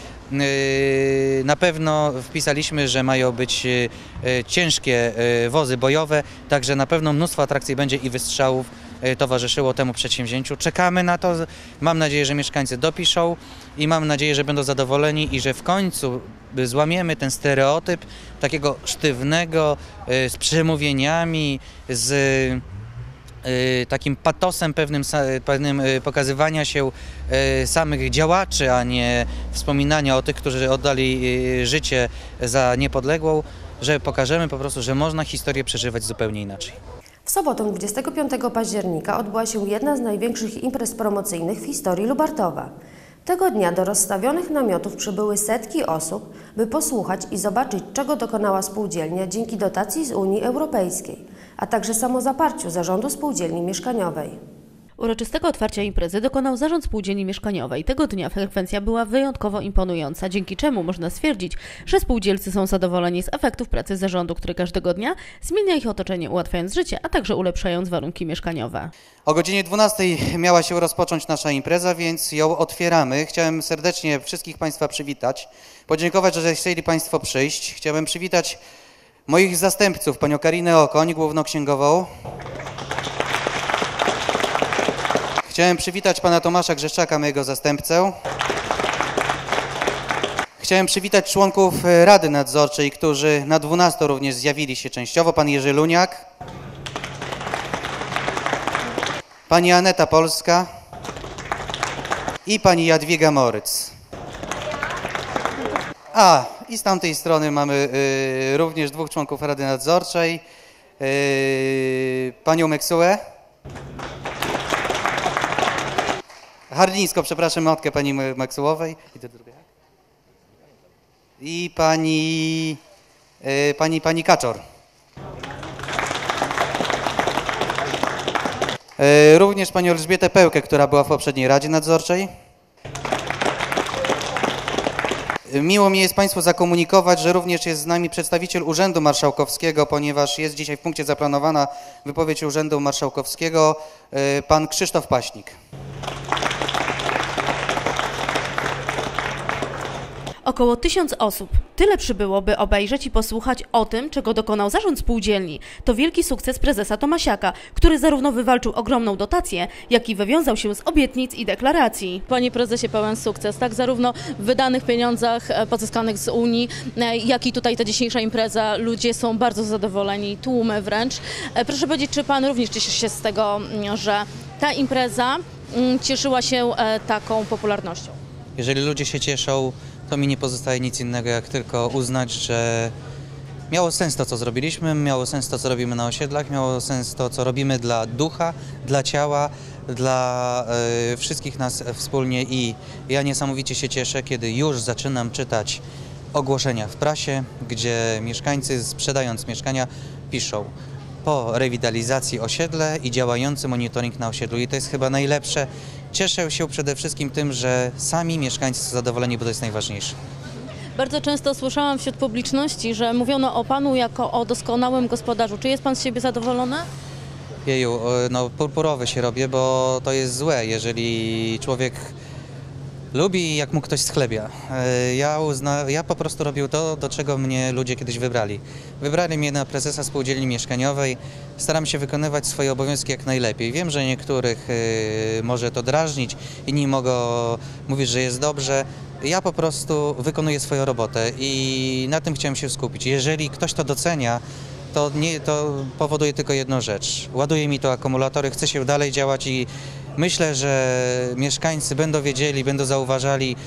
na pewno wpisaliśmy, że mają być ciężkie wozy bojowe, także na pewno mnóstwo atrakcji będzie i wystrzałów towarzyszyło temu przedsięwzięciu. Czekamy na to, mam nadzieję, że mieszkańcy dopiszą i mam nadzieję, że będą zadowoleni i że w końcu złamiemy ten stereotyp takiego sztywnego, z przemówieniami, z takim patosem pewnym pokazywania się samych działaczy, a nie wspominania o tych, którzy oddali życie za niepodległą, że pokażemy po prostu, że można historię przeżywać zupełnie inaczej. W sobotę 25 października odbyła się jedna z największych imprez promocyjnych w historii Lubartowa. Tego dnia do rozstawionych namiotów przybyły setki osób, by posłuchać i zobaczyć, czego dokonała spółdzielnia dzięki dotacji z Unii Europejskiej, a także samozaparciu Zarządu Spółdzielni Mieszkaniowej. Uroczystego otwarcia imprezy dokonał Zarząd Spółdzielni Mieszkaniowej. Tego dnia frekwencja była wyjątkowo imponująca, dzięki czemu można stwierdzić, że spółdzielcy są zadowoleni z efektów pracy zarządu, który każdego dnia zmienia ich otoczenie, ułatwiając życie, a także ulepszając warunki mieszkaniowe. O godzinie 12:00 miała się rozpocząć nasza impreza, więc ją otwieramy. Chciałem serdecznie wszystkich Państwa przywitać, podziękować, że chcieli Państwo przyjść. Chciałem przywitać moich zastępców, panią Karinę Okoń, głównoksięgową. Chciałem przywitać pana Tomasza Grzeszczaka, mojego zastępcę. Chciałem przywitać członków Rady Nadzorczej, którzy na 12:00 również zjawili się częściowo. Pan Jerzy Luniak, pani Aneta Polska i pani Jadwiga Moryc. I z tamtej strony mamy również dwóch członków Rady Nadzorczej, panią Meksułę, Harlińską, przepraszam, matkę pani Meksułowej i pani Kaczor. Również panią Elżbietę Pełkę, która była w poprzedniej Radzie Nadzorczej. Miło mi jest Państwu zakomunikować, że również jest z nami przedstawiciel Urzędu Marszałkowskiego, ponieważ jest dzisiaj w punkcie zaplanowana wypowiedź Urzędu Marszałkowskiego, pan Krzysztof Paśnik. Około 1000 osób. Tyle przybyło, by obejrzeć i posłuchać o tym, czego dokonał Zarząd Spółdzielni. To wielki sukces prezesa Tomasiaka, który zarówno wywalczył ogromną dotację, jak i wywiązał się z obietnic i deklaracji. Panie prezesie, pełen sukces, tak zarówno w wydanych pieniądzach pozyskanych z Unii, jak i tutaj ta dzisiejsza impreza. Ludzie są bardzo zadowoleni, tłumy wręcz. Proszę powiedzieć, czy pan również cieszy się z tego, że ta impreza cieszyła się taką popularnością? Jeżeli ludzie się cieszą, to mi nie pozostaje nic innego, jak tylko uznać, że miało sens to, co zrobiliśmy, miało sens to, co robimy na osiedlach, miało sens to, co robimy dla ducha, dla ciała, dla wszystkich nas wspólnie i ja niesamowicie się cieszę, kiedy już zaczynam czytać ogłoszenia w prasie, gdzie mieszkańcy, sprzedając mieszkania, piszą po rewitalizacji osiedle i działający monitoring na osiedlu i to jest chyba najlepsze. Cieszę się przede wszystkim tym, że sami mieszkańcy są zadowoleni, bo to jest najważniejsze. Bardzo często słyszałam wśród publiczności, że mówiono o panu jako o doskonałym gospodarzu. Czy jest pan z siebie zadowolony? Jeju, no purpurowy się robię, bo to jest złe, jeżeli człowiek lubi, jak mu ktoś schlebia. Ja po prostu robię to, do czego mnie ludzie kiedyś wybrali. Wybrali mnie na prezesa Spółdzielni Mieszkaniowej. Staram się wykonywać swoje obowiązki jak najlepiej. Wiem, że niektórych może to drażnić, inni mogą mówić, że jest dobrze. Ja po prostu wykonuję swoją robotę i na tym chciałem się skupić. Jeżeli ktoś to docenia, to powoduje tylko jedną rzecz. Ładuje mi to akumulatory, chce się dalej działać i myślę, że mieszkańcy będą wiedzieli, będą zauważali,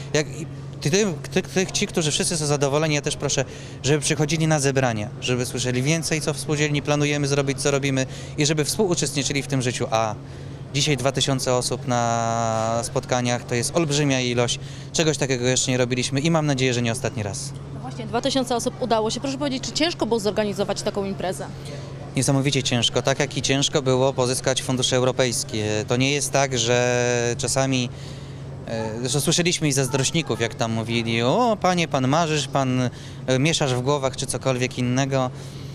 ci, którzy wszyscy są zadowoleni, ja też proszę, żeby przychodzili na zebrania, żeby słyszeli więcej, co w spółdzielni planujemy zrobić, co robimy i żeby współuczestniczyli w tym życiu. Dzisiaj 2000 osób na spotkaniach to jest olbrzymia ilość, czegoś takiego jeszcze nie robiliśmy i mam nadzieję, że nie ostatni raz. No właśnie, 2000 osób udało się. Proszę powiedzieć, czy ciężko było zorganizować taką imprezę? Niesamowicie ciężko, tak jak i ciężko było pozyskać fundusze europejskie. To nie jest tak, że czasami, zresztą słyszeliśmy i zazdrośników, jak tam mówili, o panie, pan marzysz, pan mieszasz w głowach czy cokolwiek innego.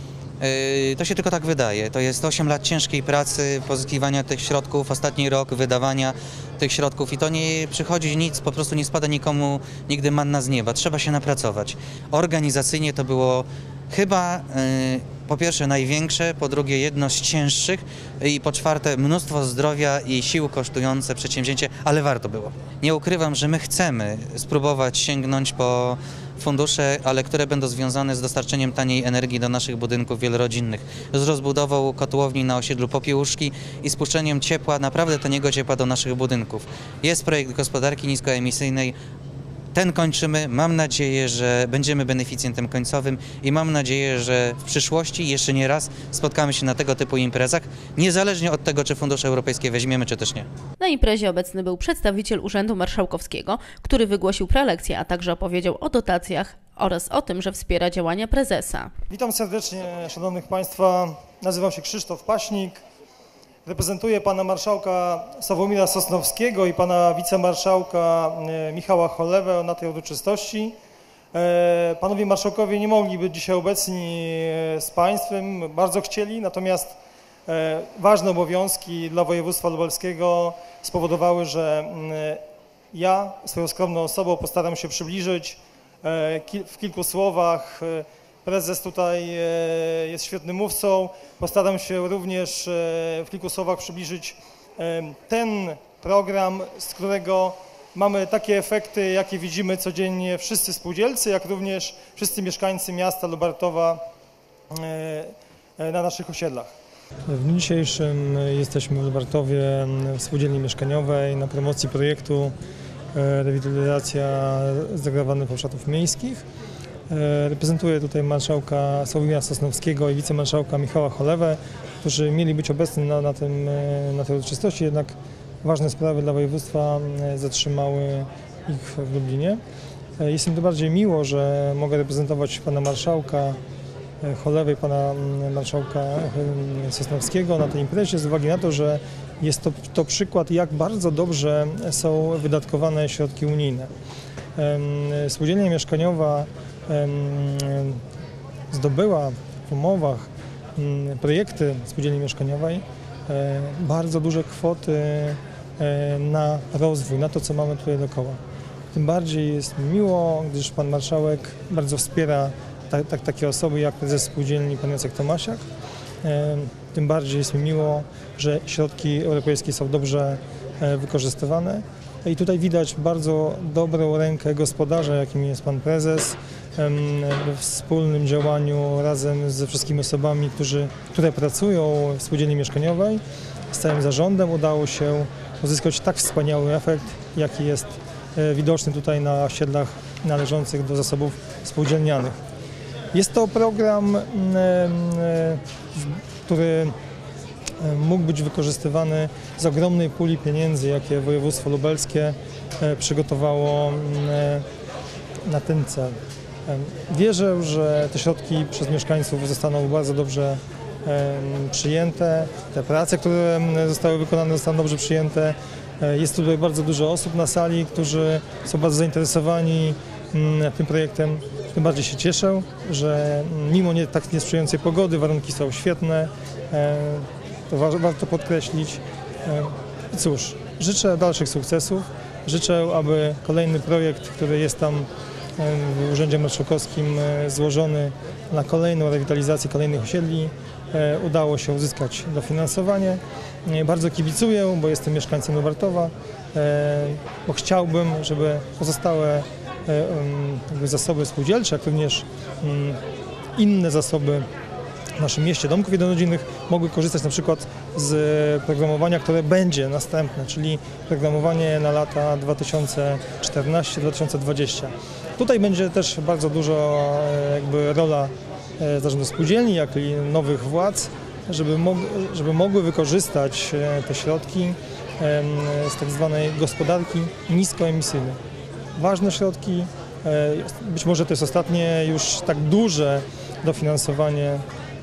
To się tylko tak wydaje. To jest 8 lat ciężkiej pracy, pozyskiwania tych środków, ostatni rok wydawania tych środków i to nie przychodzi nic, po prostu nie spada nikomu nigdy manna z nieba. Trzeba się napracować. Organizacyjnie to było chyba po pierwsze największe, po drugie jedno z cięższych i po czwarte mnóstwo zdrowia i sił kosztujące przedsięwzięcie, ale warto było. Nie ukrywam, że my chcemy spróbować sięgnąć po fundusze, ale które będą związane z dostarczeniem taniej energii do naszych budynków wielorodzinnych, z rozbudową kotłowni na osiedlu Popiełuszki i spuszczeniem ciepła, naprawdę taniego ciepła do naszych budynków. Jest projekt gospodarki niskoemisyjnej. Ten kończymy. Mam nadzieję, że będziemy beneficjentem końcowym i mam nadzieję, że w przyszłości jeszcze nie raz spotkamy się na tego typu imprezach, niezależnie od tego, czy fundusze europejskie weźmiemy, czy też nie. Na imprezie obecny był przedstawiciel Urzędu Marszałkowskiego, który wygłosił prelekcję, a także opowiedział o dotacjach oraz o tym, że wspiera działania prezesa. Witam serdecznie, szanownych państwa. Nazywam się Krzysztof Paśnik. Reprezentuję pana marszałka Sławomira Sosnowskiego i pana wicemarszałka Michała Cholewę na tej uroczystości. Panowie marszałkowie nie mogli być dzisiaj obecni z państwem, bardzo chcieli, natomiast ważne obowiązki dla województwa lubelskiego spowodowały, że ja swoją skromną osobą postaram się przybliżyć w kilku słowach. Prezes tutaj jest świetnym mówcą. Postaram się również w kilku słowach przybliżyć ten program, z którego mamy takie efekty, jakie widzimy codziennie wszyscy spółdzielcy, jak również wszyscy mieszkańcy miasta Lubartowa na naszych osiedlach. W dniu dzisiejszym jesteśmy w Lubartowie w spółdzielni mieszkaniowej na promocji projektu rewitalizacja zdegradowanych obszarów miejskich. Reprezentuję tutaj marszałka Sławomira Sosnowskiego i wicemarszałka Michała Cholewę, którzy mieli być obecni na tej uroczystości, jednak ważne sprawy dla województwa zatrzymały ich w Lublinie. Jest mi to bardziej miło, że mogę reprezentować pana marszałka Cholewę i pana marszałka Sosnowskiego na tej imprezie z uwagi na to, że jest to przykład, jak bardzo dobrze są wydatkowane środki unijne. Spółdzielnia mieszkaniowa zdobyła w umowach projekty spółdzielni mieszkaniowej bardzo duże kwoty na rozwój, na to, co mamy tutaj dookoła. Tym bardziej jest mi miło, gdyż pan marszałek bardzo wspiera takie osoby jak prezes spółdzielni pan Jacek Tomasiak. Tym bardziej jest mi miło, że środki europejskie są dobrze wykorzystywane. I tutaj widać bardzo dobrą rękę gospodarza, jakim jest pan prezes, we wspólnym działaniu razem ze wszystkimi osobami, które pracują w spółdzielni mieszkaniowej. Z całym zarządem udało się uzyskać tak wspaniały efekt, jaki jest widoczny tutaj na osiedlach należących do zasobów spółdzielnianych. Jest to program, który mógł być wykorzystywany z ogromnej puli pieniędzy, jakie województwo lubelskie przygotowało na ten cel. Wierzę, że te środki przez mieszkańców zostaną bardzo dobrze przyjęte, te prace, które zostały wykonane, zostaną dobrze przyjęte. Jest tutaj bardzo dużo osób na sali, którzy są bardzo zainteresowani tym projektem. Tym bardziej się cieszę, że mimo tak niesprzyjającej pogody warunki są świetne. To warto podkreślić. Cóż, życzę dalszych sukcesów. Życzę, aby kolejny projekt, który jest tam w Urzędzie Marszałkowskim złożony na kolejną rewitalizację kolejnych osiedli, udało się uzyskać dofinansowanie. Bardzo kibicuję, bo jestem mieszkańcem Lubartowa, bo chciałbym, żeby pozostałe zasoby spółdzielcze, jak również inne zasoby w naszym mieście domków jednorodzinnych mogły korzystać na przykład z programowania, które będzie następne, czyli programowanie na lata 2014-2020. Tutaj będzie też bardzo dużo rola zarządu spółdzielni, jak i nowych władz, żeby mogły wykorzystać te środki z tak zwanej gospodarki niskoemisyjnej. Ważne środki, być może to jest ostatnie już tak duże dofinansowanie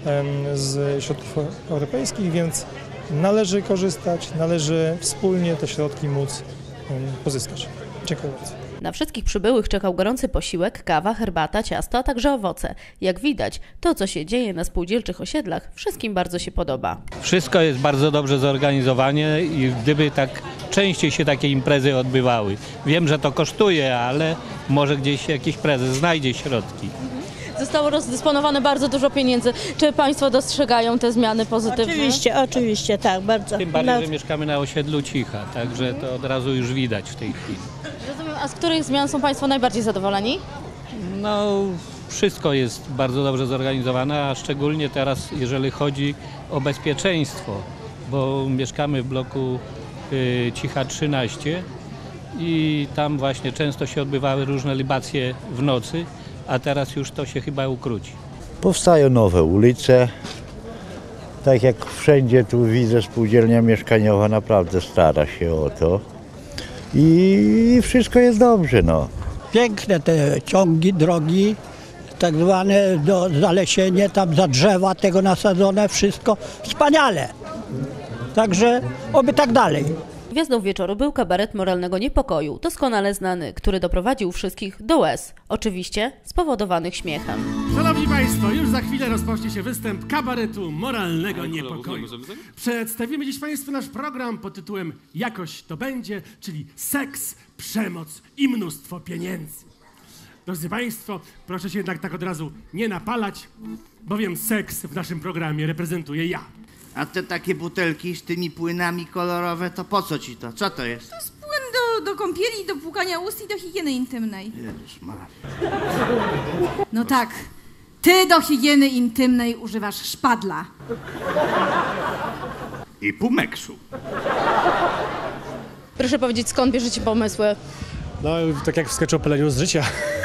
z środków europejskich, więc należy korzystać, należy wspólnie te środki móc pozyskać. Dziękuję bardzo. Na wszystkich przybyłych czekał gorący posiłek, kawa, herbata, ciasto, a także owoce. Jak widać, to co się dzieje na spółdzielczych osiedlach wszystkim bardzo się podoba. Wszystko jest bardzo dobrze zorganizowane i gdyby tak częściej się takie imprezy odbywały. Wiem, że to kosztuje, ale może gdzieś jakiś prezes znajdzie środki. Zostało rozdysponowane bardzo dużo pieniędzy. Czy Państwo dostrzegają te zmiany pozytywne? Oczywiście, tak, bardzo. Tym bardziej, że mieszkamy na osiedlu Cicha, także to od razu już widać w tej chwili. Rozumiem, a z których zmian są Państwo najbardziej zadowoleni? No, wszystko jest bardzo dobrze zorganizowane, a szczególnie teraz, jeżeli chodzi o bezpieczeństwo, bo mieszkamy w bloku Cicha 13 i tam właśnie często się odbywały różne libacje w nocy, a teraz już to się chyba ukróci. Powstają nowe ulice, tak jak wszędzie tu widzę, spółdzielnia mieszkaniowa naprawdę stara się o to i wszystko jest dobrze, no. Piękne te ciągi, drogi, tak zwane do zalesienie, tam za drzewa tego nasadzone, wszystko wspaniale. Także oby tak dalej. Gwiazdą wieczoru był kabaret moralnego niepokoju, doskonale znany, który doprowadził wszystkich do łez. Oczywiście spowodowanych śmiechem. Szanowni Państwo, już za chwilę rozpocznie się występ kabaretu moralnego niepokoju. Przedstawimy dziś Państwu nasz program pod tytułem Jakoś to będzie, czyli seks, przemoc i mnóstwo pieniędzy. Drodzy Państwo, proszę się jednak tak od razu nie napalać, bowiem seks w naszym programie reprezentuję ja. A te takie butelki z tymi płynami kolorowe, to po co ci to? Co to jest? To jest płyn do kąpieli, do płukania ust i do higieny intymnej. Jezus Maria. No tak, ty do higieny intymnej używasz szpadla. I pumeksu. Proszę powiedzieć, skąd bierzecie pomysły? No, tak jak w sketchu o paleniu z życia.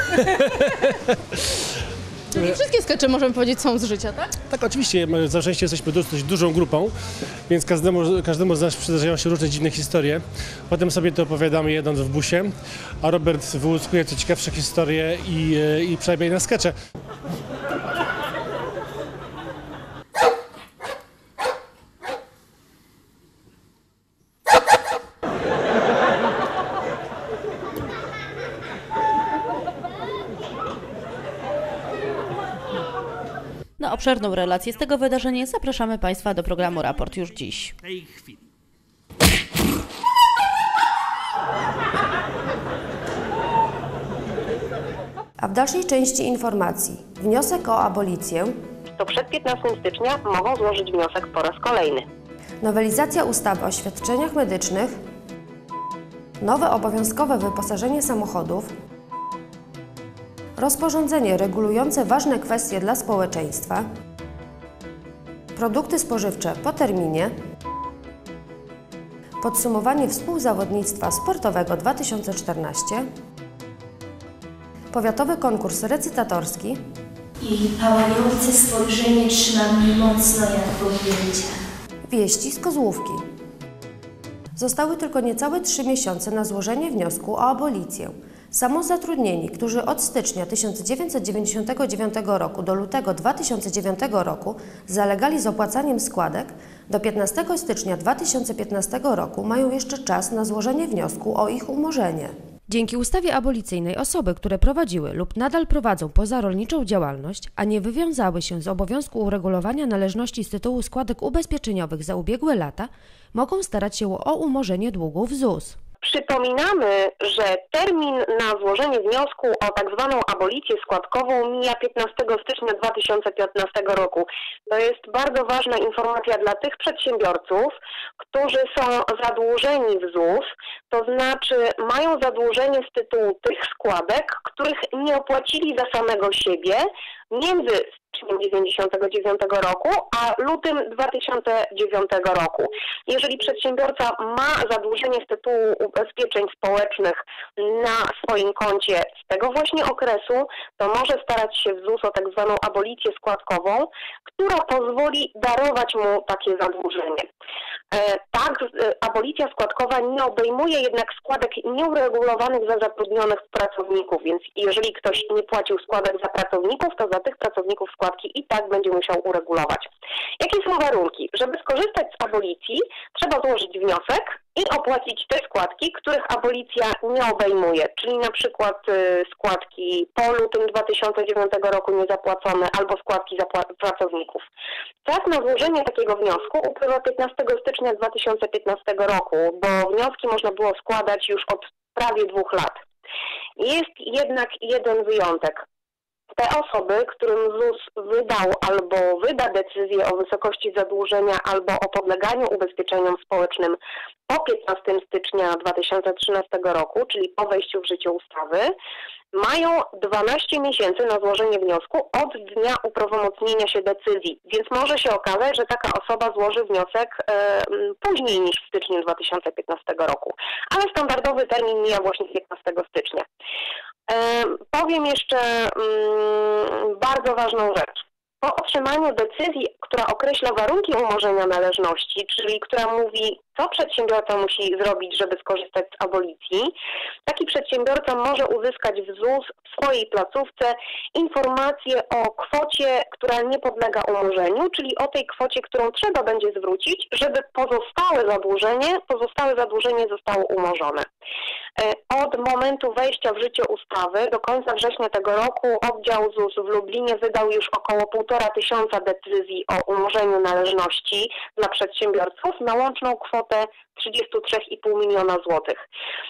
Czyli wszystkie skecze, możemy powiedzieć, są z życia, tak? Tak, oczywiście. Na szczęście jesteśmy dosyć dużą grupą, więc każdemu z nas przydarzają się różne dziwne historie. Potem sobie to opowiadamy jedąc w busie, a Robert wyłuskuje te ciekawsze historie i przerabia je na skecze. Na obszerną relację z tego wydarzenia zapraszamy Państwa do programu Raport już dziś. W tej chwili. A w dalszej części informacji wniosek o abolicję to przed 15 stycznia mogą złożyć wniosek po raz kolejny. Nowelizacja ustawy o świadczeniach medycznych, nowe obowiązkowe wyposażenie samochodów, rozporządzenie regulujące ważne kwestie dla społeczeństwa, produkty spożywcze po terminie, podsumowanie współzawodnictwa sportowego 2014, powiatowy konkurs recytatorski. Jej pałające spojrzenie trzyma mnie mocno jak pojęcie. Wieści z Kozłówki. Zostały tylko niecałe 3 miesiące na złożenie wniosku o abolicję. Samozatrudnieni, którzy od stycznia 1999 roku do lutego 2009 roku zalegali z opłacaniem składek, do 15 stycznia 2015 roku mają jeszcze czas na złożenie wniosku o ich umorzenie. Dzięki ustawie abolicyjnej osoby, które prowadziły lub nadal prowadzą pozarolniczą działalność, a nie wywiązały się z obowiązku uregulowania należności z tytułu składek ubezpieczeniowych za ubiegłe lata, mogą starać się o umorzenie długów ZUS. Przypominamy, że termin na złożenie wniosku o tak zwaną abolicję składkową mija 15 stycznia 2015 roku. To jest bardzo ważna informacja dla tych przedsiębiorców, którzy są zadłużeni w ZUS, to znaczy mają zadłużenie z tytułu tych składek, których nie opłacili za samego siebie, między styczniem 1999 roku a lutym 2009 roku. Jeżeli przedsiębiorca ma zadłużenie z tytułu ubezpieczeń społecznych na swoim koncie z tego właśnie okresu, to może starać się w ZUS o tak zwaną abolicję składkową, która pozwoli darować mu takie zadłużenie. Tak, abolicja składkowa nie obejmuje jednak składek nieuregulowanych za zatrudnionych pracowników, więc jeżeli ktoś nie płacił składek za pracowników, to za tych pracowników składki i tak będzie musiał uregulować. Jakie są warunki? Żeby skorzystać z abolicji, trzeba złożyć wniosek i opłacić te składki, których abolicja nie obejmuje, czyli na przykład składki po lutym 2009 roku niezapłacone albo składki za pracowników. Czas na złożenie takiego wniosku upływa 15 stycznia 2015 roku, bo wnioski można było składać już od prawie 2 lat. Jest jednak jeden wyjątek. Te osoby, którym ZUS wydał albo wyda decyzję o wysokości zadłużenia albo o podleganiu ubezpieczeniom społecznym po 15 stycznia 2013 roku, czyli po wejściu w życie ustawy, mają 12 miesięcy na złożenie wniosku od dnia uprawomocnienia się decyzji, więc może się okazać, że taka osoba złoży wniosek później niż w styczniu 2015 roku, ale standardowy termin mija właśnie 15 stycznia. Powiem jeszcze bardzo ważną rzecz. Po otrzymaniu decyzji, która określa warunki umorzenia należności, czyli która mówi, co przedsiębiorca musi zrobić, żeby skorzystać z abolicji, taki przedsiębiorca może uzyskać w ZUS w swojej placówce informację o kwocie, która nie podlega umorzeniu, czyli o tej kwocie, którą trzeba będzie zwrócić, żeby pozostałe zadłużenie zostało umorzone. Od momentu wejścia w życie ustawy do końca września tego roku oddział ZUS w Lublinie wydał już około 1500 decyzji o umorzeniu należności dla przedsiębiorców na łączną kwotę 33,5 miliona złotych.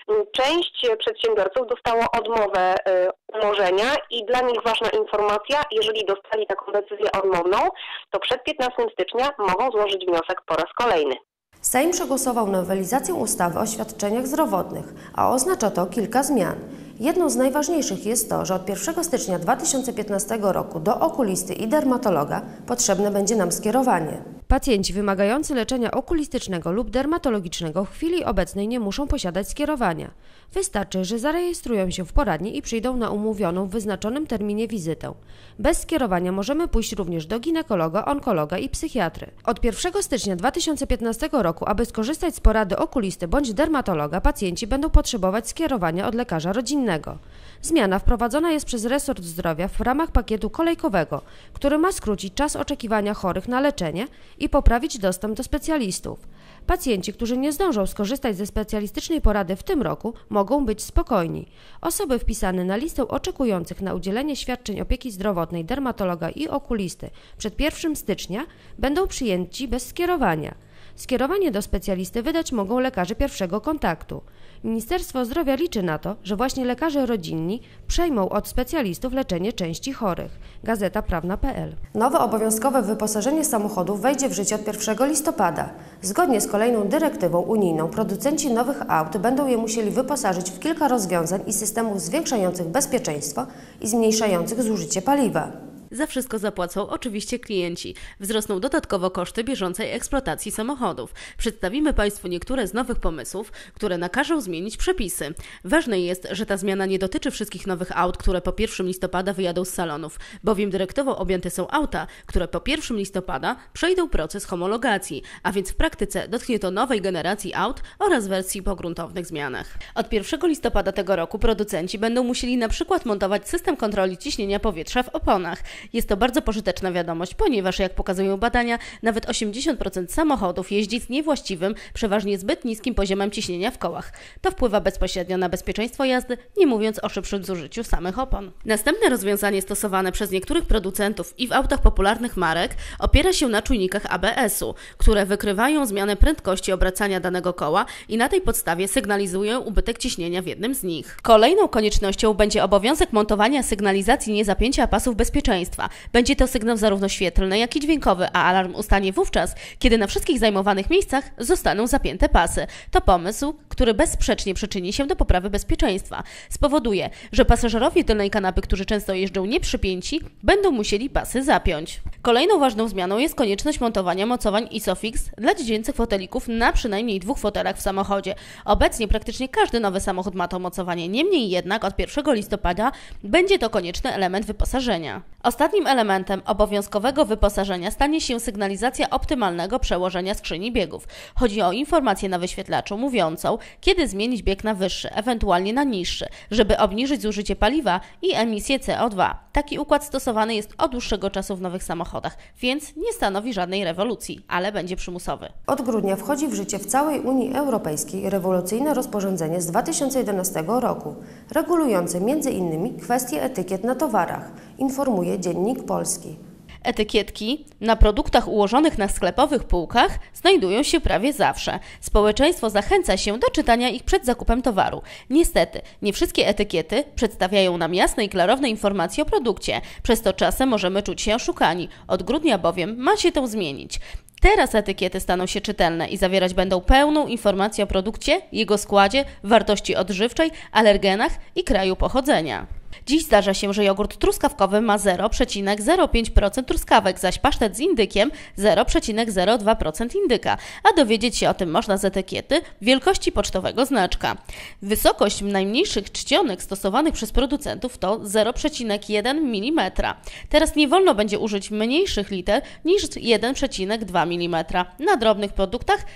Część przedsiębiorców dostało odmowę umorzenia i dla nich ważna informacja, jeżeli dostali taką decyzję odmowną, to przed 15 stycznia mogą złożyć wniosek po raz kolejny. Sejm przegłosował nowelizację ustawy o świadczeniach zdrowotnych, a oznacza to kilka zmian. Jedną z najważniejszych jest to, że od 1 stycznia 2015 roku do okulisty i dermatologa potrzebne będzie nam skierowanie. Pacjenci wymagający leczenia okulistycznego lub dermatologicznego w chwili obecnej nie muszą posiadać skierowania. Wystarczy, że zarejestrują się w poradni i przyjdą na umówioną w wyznaczonym terminie wizytę. Bez skierowania możemy pójść również do ginekologa, onkologa i psychiatry. Od 1 stycznia 2015 roku, aby skorzystać z porady okulisty bądź dermatologa, pacjenci będą potrzebować skierowania od lekarza rodzinnego. Zmiana wprowadzona jest przez resort zdrowia w ramach pakietu kolejkowego, który ma skrócić czas oczekiwania chorych na leczenie i poprawić dostęp do specjalistów. Pacjenci, którzy nie zdążą skorzystać ze specjalistycznej porady w tym roku, mogą być spokojni. Osoby wpisane na listę oczekujących na udzielenie świadczeń opieki zdrowotnej dermatologa i okulisty przed 1 stycznia będą przyjęci bez skierowania. Skierowanie do specjalisty wydać mogą lekarze pierwszego kontaktu. Ministerstwo Zdrowia liczy na to, że właśnie lekarze rodzinni przejmą od specjalistów leczenie części chorych. Gazeta Prawna.pl. Nowe obowiązkowe wyposażenie samochodów wejdzie w życie od 1 listopada. Zgodnie z kolejną dyrektywą unijną producenci nowych aut będą je musieli wyposażyć w kilka rozwiązań i systemów zwiększających bezpieczeństwo i zmniejszających zużycie paliwa. Za wszystko zapłacą oczywiście klienci. Wzrosną dodatkowo koszty bieżącej eksploatacji samochodów. Przedstawimy Państwu niektóre z nowych pomysłów, które nakażą zmienić przepisy. Ważne jest, że ta zmiana nie dotyczy wszystkich nowych aut, które po 1 listopada wyjadą z salonów, bowiem dyrektywą objęte są auta, które po 1 listopada przejdą proces homologacji, a więc w praktyce dotknie to nowej generacji aut oraz wersji po gruntownych zmianach. Od 1 listopada tego roku producenci będą musieli na przykład montować system kontroli ciśnienia powietrza w oponach. Jest to bardzo pożyteczna wiadomość, ponieważ, jak pokazują badania, nawet 80% samochodów jeździ z niewłaściwym, przeważnie zbyt niskim poziomem ciśnienia w kołach. To wpływa bezpośrednio na bezpieczeństwo jazdy, nie mówiąc o szybszym zużyciu samych opon. Następne rozwiązanie stosowane przez niektórych producentów i w autach popularnych marek opiera się na czujnikach ABS-u, które wykrywają zmianę prędkości obracania danego koła i na tej podstawie sygnalizują ubytek ciśnienia w jednym z nich. Kolejną koniecznością będzie obowiązek montowania sygnalizacji niezapięcia pasów bezpieczeństwa bezpieczeństwa. Będzie to sygnał zarówno świetlny, jak i dźwiękowy, a alarm ustanie wówczas, kiedy na wszystkich zajmowanych miejscach zostaną zapięte pasy. To pomysł, który bezsprzecznie przyczyni się do poprawy bezpieczeństwa. Spowoduje, że pasażerowie tylnej kanapy, którzy często jeżdżą nieprzypięci, będą musieli pasy zapiąć. Kolejną ważną zmianą jest konieczność montowania mocowań ISOFIX dla dziecięcych fotelików na przynajmniej 2 fotelach w samochodzie. Obecnie praktycznie każdy nowy samochód ma to mocowanie, niemniej jednak od 1 listopada będzie to konieczny element wyposażenia. Ostatnim elementem obowiązkowego wyposażenia stanie się sygnalizacja optymalnego przełożenia skrzyni biegów. Chodzi o informację na wyświetlaczu mówiącą, kiedy zmienić bieg na wyższy, ewentualnie na niższy, żeby obniżyć zużycie paliwa i emisję CO2. Taki układ stosowany jest od dłuższego czasu w nowych samochodach, więc nie stanowi żadnej rewolucji, ale będzie przymusowy. Od grudnia wchodzi w życie w całej Unii Europejskiej rewolucyjne rozporządzenie z 2011 roku, regulujące m.in. kwestie etykiet na towarach, informuje Dziennik Polski. Etykietki na produktach ułożonych na sklepowych półkach znajdują się prawie zawsze. Społeczeństwo zachęca się do czytania ich przed zakupem towaru. Niestety, nie wszystkie etykiety przedstawiają nam jasne i klarowne informacje o produkcie, przez to czasem możemy czuć się oszukani. Od grudnia bowiem ma się to zmienić. Teraz etykiety staną się czytelne i zawierać będą pełną informację o produkcie, jego składzie, wartości odżywczej, alergenach i kraju pochodzenia. Dziś zdarza się, że jogurt truskawkowy ma 0,05% truskawek, zaś pasztet z indykiem 0,02% indyka, a dowiedzieć się o tym można z etykiety wielkości pocztowego znaczka. Wysokość najmniejszych czcionek stosowanych przez producentów to 0,1 mm. Teraz nie wolno będzie użyć mniejszych liter niż 1,2 mm. Na drobnych produktach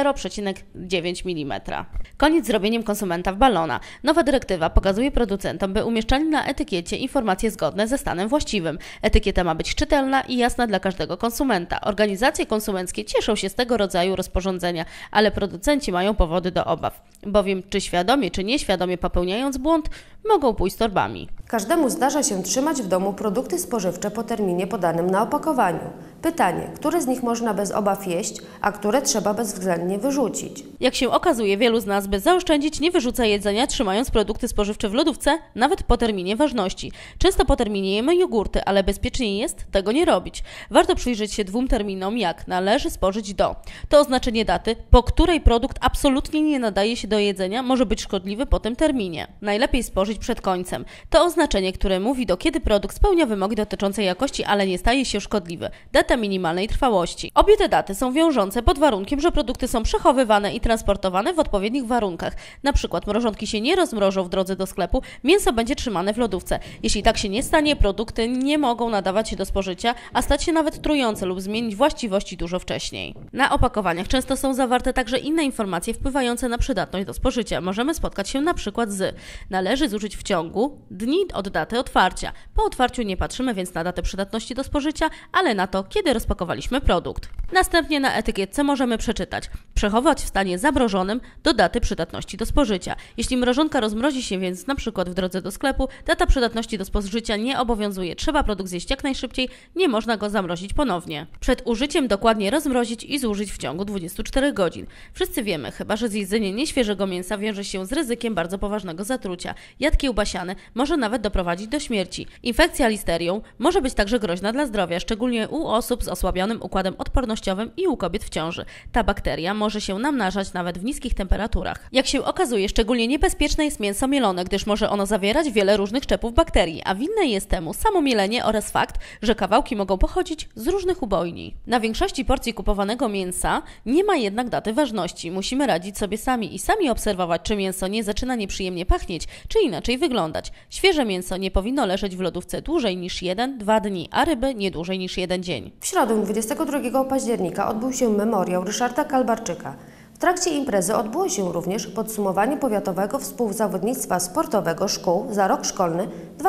0,9 mm. Koniec z robieniem konsumenta w balona. Nowa dyrektywa pokazuje producentom, by umieszczali na etykiecie informacje zgodne ze stanem właściwym. Etykieta ma być czytelna i jasna dla każdego konsumenta. Organizacje konsumenckie cieszą się z tego rodzaju rozporządzenia, ale producenci mają powody do obaw, bowiem czy świadomie, czy nieświadomie popełniając błąd, mogą pójść torbami. Każdemu zdarza się trzymać w domu produkty spożywcze po terminie podanym na opakowaniu. Pytanie, które z nich można bez obaw jeść, a które trzeba bezwzględnie wyrzucić? Jak się okazuje, wielu z nas, by zaoszczędzić, nie wyrzuca jedzenia, trzymając produkty spożywcze w lodówce, nawet po terminie ważności. Często po terminie jemy jogurty, ale bezpieczniej jest tego nie robić. Warto przyjrzeć się 2 terminom, jak należy spożyć do. To oznaczenie daty, po której produkt absolutnie nie nadaje się do jedzenia, może być szkodliwy po tym terminie. Najlepiej spożyć przed końcem. To oznaczenie, które mówi, do kiedy produkt spełnia wymogi dotyczące jakości, ale nie staje się szkodliwy. Data minimalnej trwałości. Obie te daty są wiążące pod warunkiem, że produkty są przechowywane i transportowane w odpowiednich warunkach. Na przykład mrożonki się nie rozmrożą w drodze do sklepu, mięso będzie trzymane w lodówce. Jeśli tak się nie stanie, produkty nie mogą nadawać się do spożycia, a stać się nawet trujące lub zmienić właściwości dużo wcześniej. Na opakowaniach często są zawarte także inne informacje wpływające na przydatność do spożycia. Możemy spotkać się na przykład z: należy zużyć w ciągu dni od daty otwarcia. Po otwarciu nie patrzymy więc na datę przydatności do spożycia, ale na to, kiedy rozpakowaliśmy produkt. Następnie na etykietce możemy przeczytać: przechować w stanie zamrożonym do daty przydatności do spożycia. Jeśli mrożonka rozmrozi się więc na przykład w drodze do sklepu, data przydatności do spożycia nie obowiązuje. Trzeba produkt zjeść jak najszybciej, nie można go zamrozić ponownie. Przed użyciem dokładnie rozmrozić i zużyć w ciągu 24 godzin. Wszyscy wiemy, chyba że zjedzenie nieświeżego mięsa wiąże się z ryzykiem bardzo poważnego zatrucia. Jad kiełbasiany może nawet doprowadzić do śmierci. Infekcja listerią może być także groźna dla zdrowia, szczególnie u osób z osłabionym układem odpornościowym i u kobiet w ciąży. Ta bakteria może się namnażać nawet w niskich temperaturach. Jak się okazuje, szczególnie niebezpieczne jest mięso mielone, gdyż może ono zawierać wiele różnych szczepów bakterii, a winne jest temu samo mielenie oraz fakt, że kawałki mogą pochodzić z różnych ubojni. Na większości porcji kupowanego mięsa nie ma jednak daty ważności. Musimy radzić sobie sami i sami obserwować, czy mięso nie zaczyna nieprzyjemnie pachnieć, czy inaczej wyglądać. Świeże mięso nie powinno leżeć w lodówce dłużej niż 1-2 dni, a ryby nie dłużej niż 1 dzień. W środę 22 października odbył się memoriał Ryszarda Kalbarczyka. W trakcie imprezy odbyło się również podsumowanie powiatowego współzawodnictwa sportowego szkół za rok szkolny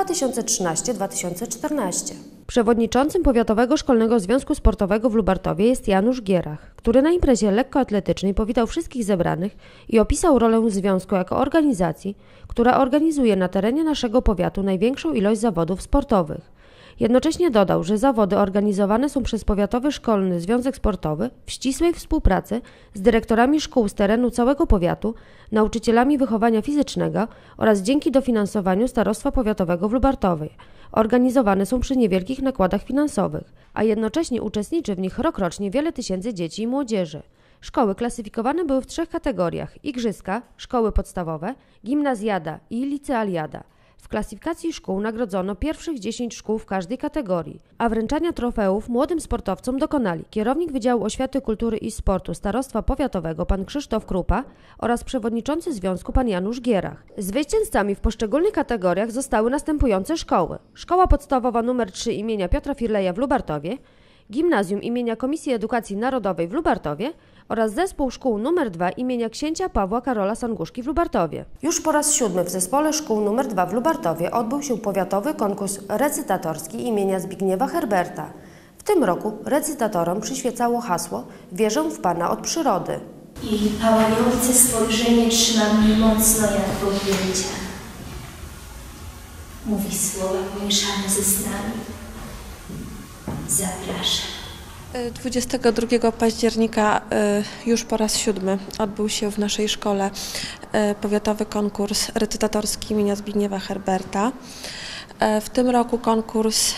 2013-2014. Przewodniczącym Powiatowego Szkolnego Związku Sportowego w Lubartowie jest Janusz Gierach, który na imprezie lekkoatletycznej powitał wszystkich zebranych i opisał rolę związku jako organizacji, która organizuje na terenie naszego powiatu największą ilość zawodów sportowych. Jednocześnie dodał, że zawody organizowane są przez Powiatowy Szkolny Związek Sportowy w ścisłej współpracy z dyrektorami szkół z terenu całego powiatu, nauczycielami wychowania fizycznego oraz dzięki dofinansowaniu Starostwa Powiatowego w Lubartowie organizowane są przy niewielkich nakładach finansowych, a jednocześnie uczestniczy w nich rokrocznie wiele tysięcy dzieci i młodzieży. Szkoły klasyfikowane były w 3 kategoriach: igrzyska, szkoły podstawowe, gimnazjada i licealiada. W klasyfikacji szkół nagrodzono pierwszych 10 szkół w każdej kategorii, a wręczania trofeów młodym sportowcom dokonali kierownik Wydziału Oświaty, Kultury i Sportu Starostwa Powiatowego pan Krzysztof Krupa oraz przewodniczący związku pan Janusz Gierach. Zwycięzcami w poszczególnych kategoriach zostały następujące szkoły: Szkoła Podstawowa nr 3 imienia Piotra Firleja w Lubartowie, Gimnazjum imienia Komisji Edukacji Narodowej w Lubartowie oraz Zespół Szkół nr 2 imienia księcia Pawła Karola Sanguszki w Lubartowie. Już po raz 7 w Zespole Szkół nr 2 w Lubartowie odbył się powiatowy konkurs recytatorski imienia Zbigniewa Herberta. W tym roku recytatorom przyświecało hasło „Wierzę w Pana od przyrody”. Jej pałające spojrzenie trzyma mnie mocno jak w objęciach. Mówi słowa pomieszane ze snami. Zapraszam. 22 października już po raz 7 odbył się w naszej szkole powiatowy konkurs recytatorski imienia Zbigniewa Herberta. W tym roku konkurs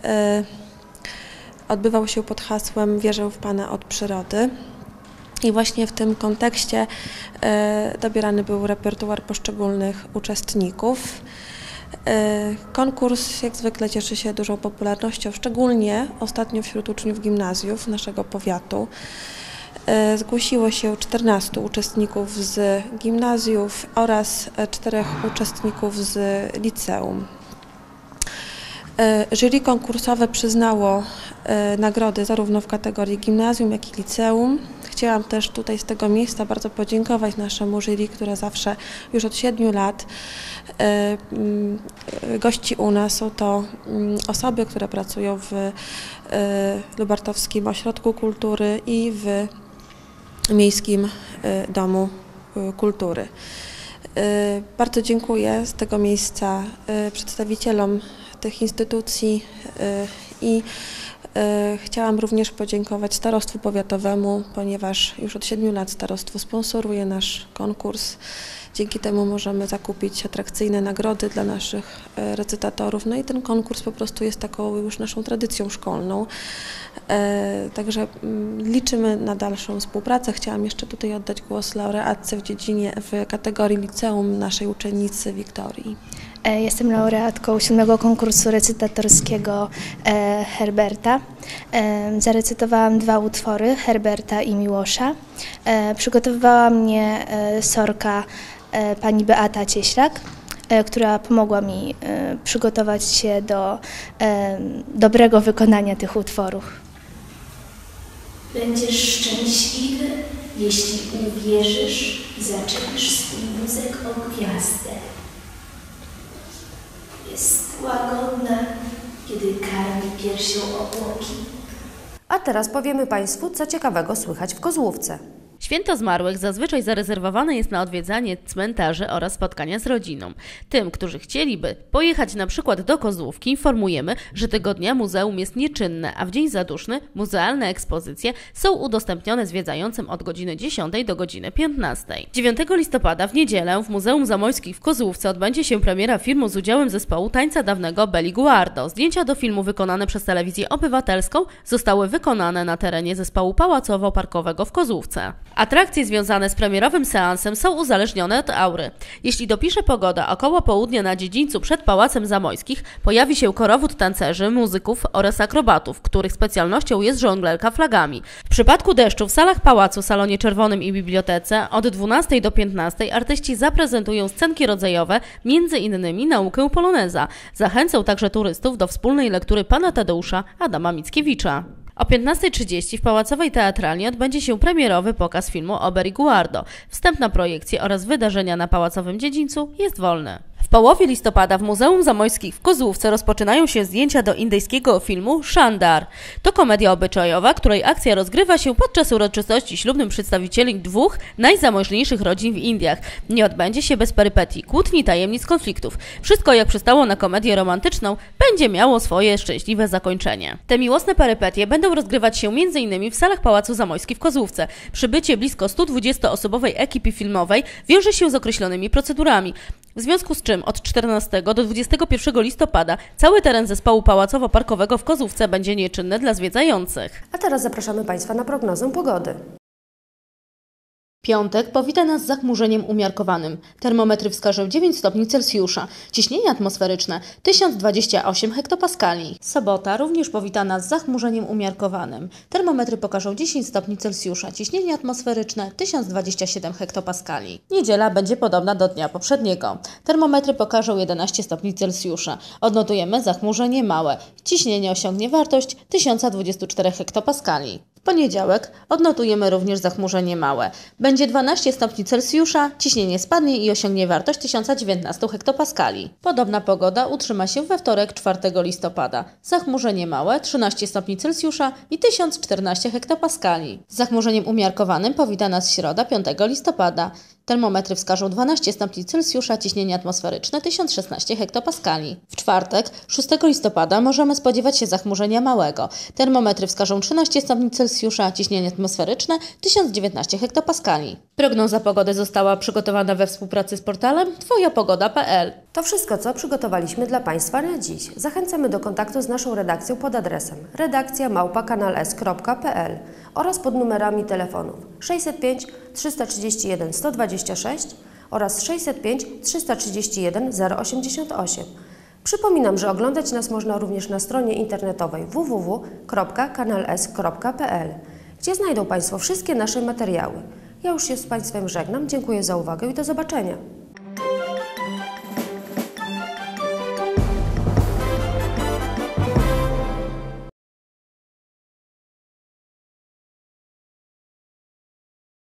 odbywał się pod hasłem „Wierzę w Pana od przyrody”. I właśnie w tym kontekście dobierany był repertuar poszczególnych uczestników. Konkurs jak zwykle cieszy się dużą popularnością, szczególnie ostatnio wśród uczniów gimnazjów naszego powiatu. Zgłosiło się 14 uczestników z gimnazjów oraz 4 uczestników z liceum. Jury konkursowe przyznało nagrody zarówno w kategorii gimnazjum, jak i liceum. Chciałam też tutaj z tego miejsca bardzo podziękować naszemu jury, które zawsze już od 7 lat gości u nas. Są to osoby, które pracują w Lubartowskim Ośrodku Kultury i w Miejskim Domu Kultury. Bardzo dziękuję z tego miejsca przedstawicielom tych instytucji i chciałam również podziękować starostwu powiatowemu, ponieważ już od 7 lat starostwo sponsoruje nasz konkurs. Dzięki temu możemy zakupić atrakcyjne nagrody dla naszych recytatorów. No i ten konkurs po prostu jest taką już naszą tradycją szkolną. Także liczymy na dalszą współpracę. Chciałam jeszcze tutaj oddać głos laureatce w kategorii liceum naszej uczennicy Wiktorii. Jestem laureatką 7. konkursu recytatorskiego Herberta. Zarecytowałam 2 utwory, Herberta i Miłosza. Przygotowywała mnie sorka pani Beata Cieślak, która pomogła mi przygotować się do dobrego wykonania tych utworów. Będziesz szczęśliwy, jeśli uwierzysz i zaczepisz swój wózek o gwiazdę. Jest łagodna, kiedy karmi piersią obłoki. A teraz powiemy Państwu, co ciekawego słychać w Kozłówce. Święto Zmarłych zazwyczaj zarezerwowane jest na odwiedzanie cmentarzy oraz spotkania z rodziną. Tym, którzy chcieliby pojechać na przykład do Kozłówki, informujemy, że tego dnia muzeum jest nieczynne, a w dzień zaduszny muzealne ekspozycje są udostępnione zwiedzającym od godziny 10 do godziny 15. 9 listopada w niedzielę w Muzeum Zamojskich w Kozłówce odbędzie się premiera filmu z udziałem zespołu tańca dawnego Belli Guardo. Zdjęcia do filmu wykonane przez Telewizję Obywatelską zostały wykonane na terenie zespołu pałacowo-parkowego w Kozłówce. Atrakcje związane z premierowym seansem są uzależnione od aury. Jeśli dopisze pogoda, około południa na dziedzińcu przed Pałacem Zamojskich pojawi się korowód tancerzy, muzyków oraz akrobatów, których specjalnością jest żonglerka flagami. W przypadku deszczu w salach pałacu, salonie czerwonym i bibliotece od 12 do 15 artyści zaprezentują scenki rodzajowe, m.in. naukę poloneza. Zachęcą także turystów do wspólnej lektury pana Tadeusza Adama Mickiewicza. O 15:30 w Pałacowej Teatralni odbędzie się premierowy pokaz filmu o Belli Guardo. Wstęp na projekcje oraz wydarzenia na Pałacowym Dziedzińcu jest wolny. W połowie listopada w Muzeum Zamojskich w Kozłówce rozpoczynają się zdjęcia do indyjskiego filmu Shandar. To komedia obyczajowa, której akcja rozgrywa się podczas uroczystości ślubnym przedstawicieli 2 najzamożniejszych rodzin w Indiach. Nie odbędzie się bez perypetii, kłótni, tajemnic, konfliktów. Wszystko, jak przystało na komedię romantyczną, będzie miało swoje szczęśliwe zakończenie. Te miłosne perypetie będą rozgrywać się m.in. w salach Pałacu Zamojskich w Kozłówce. Przybycie blisko 120-osobowej ekipy filmowej wiąże się z określonymi procedurami. W związku z czym od 14 do 21 listopada cały teren zespołu pałacowo-parkowego w Kozłówce będzie nieczynny dla zwiedzających. A teraz zapraszamy Państwa na prognozę pogody. Piątek powita nas z zachmurzeniem umiarkowanym. Termometry wskażą 9 stopni Celsjusza. Ciśnienie atmosferyczne 1028 hektopaskali. Sobota również powita nas z zachmurzeniem umiarkowanym. Termometry pokażą 10 stopni Celsjusza. Ciśnienie atmosferyczne 1027 hektopaskali. Niedziela będzie podobna do dnia poprzedniego. Termometry pokażą 11 stopni Celsjusza. Odnotujemy zachmurzenie małe. Ciśnienie osiągnie wartość 1024 hektopaskali. W poniedziałek odnotujemy również zachmurzenie małe. Będzie 12 stopni Celsjusza, ciśnienie spadnie i osiągnie wartość 1019 hektopaskali. Podobna pogoda utrzyma się we wtorek 4 listopada. Zachmurzenie małe 13 stopni Celsjusza i 1014 hektopaskali. Z zachmurzeniem umiarkowanym powita nas środa 5 listopada. Termometry wskażą 12 stopni Celsjusza, ciśnienie atmosferyczne 1016 hektopaskali. W czwartek 6 listopada możemy spodziewać się zachmurzenia małego. Termometry wskażą 13 stopni Celsjusza, ciśnienie atmosferyczne 1019 hektopaskali. Prognoza pogody została przygotowana we współpracy z portalem twojapogoda.pl. To wszystko, co przygotowaliśmy dla Państwa na dziś. Zachęcamy do kontaktu z naszą redakcją pod adresem redakcja@kanales.pl oraz pod numerami telefonów 605 331 126 oraz 605 331 088. Przypominam, że oglądać nas można również na stronie internetowej www.kanales.pl, gdzie znajdą Państwo wszystkie nasze materiały. Ja już się z Państwem żegnam, dziękuję za uwagę i do zobaczenia.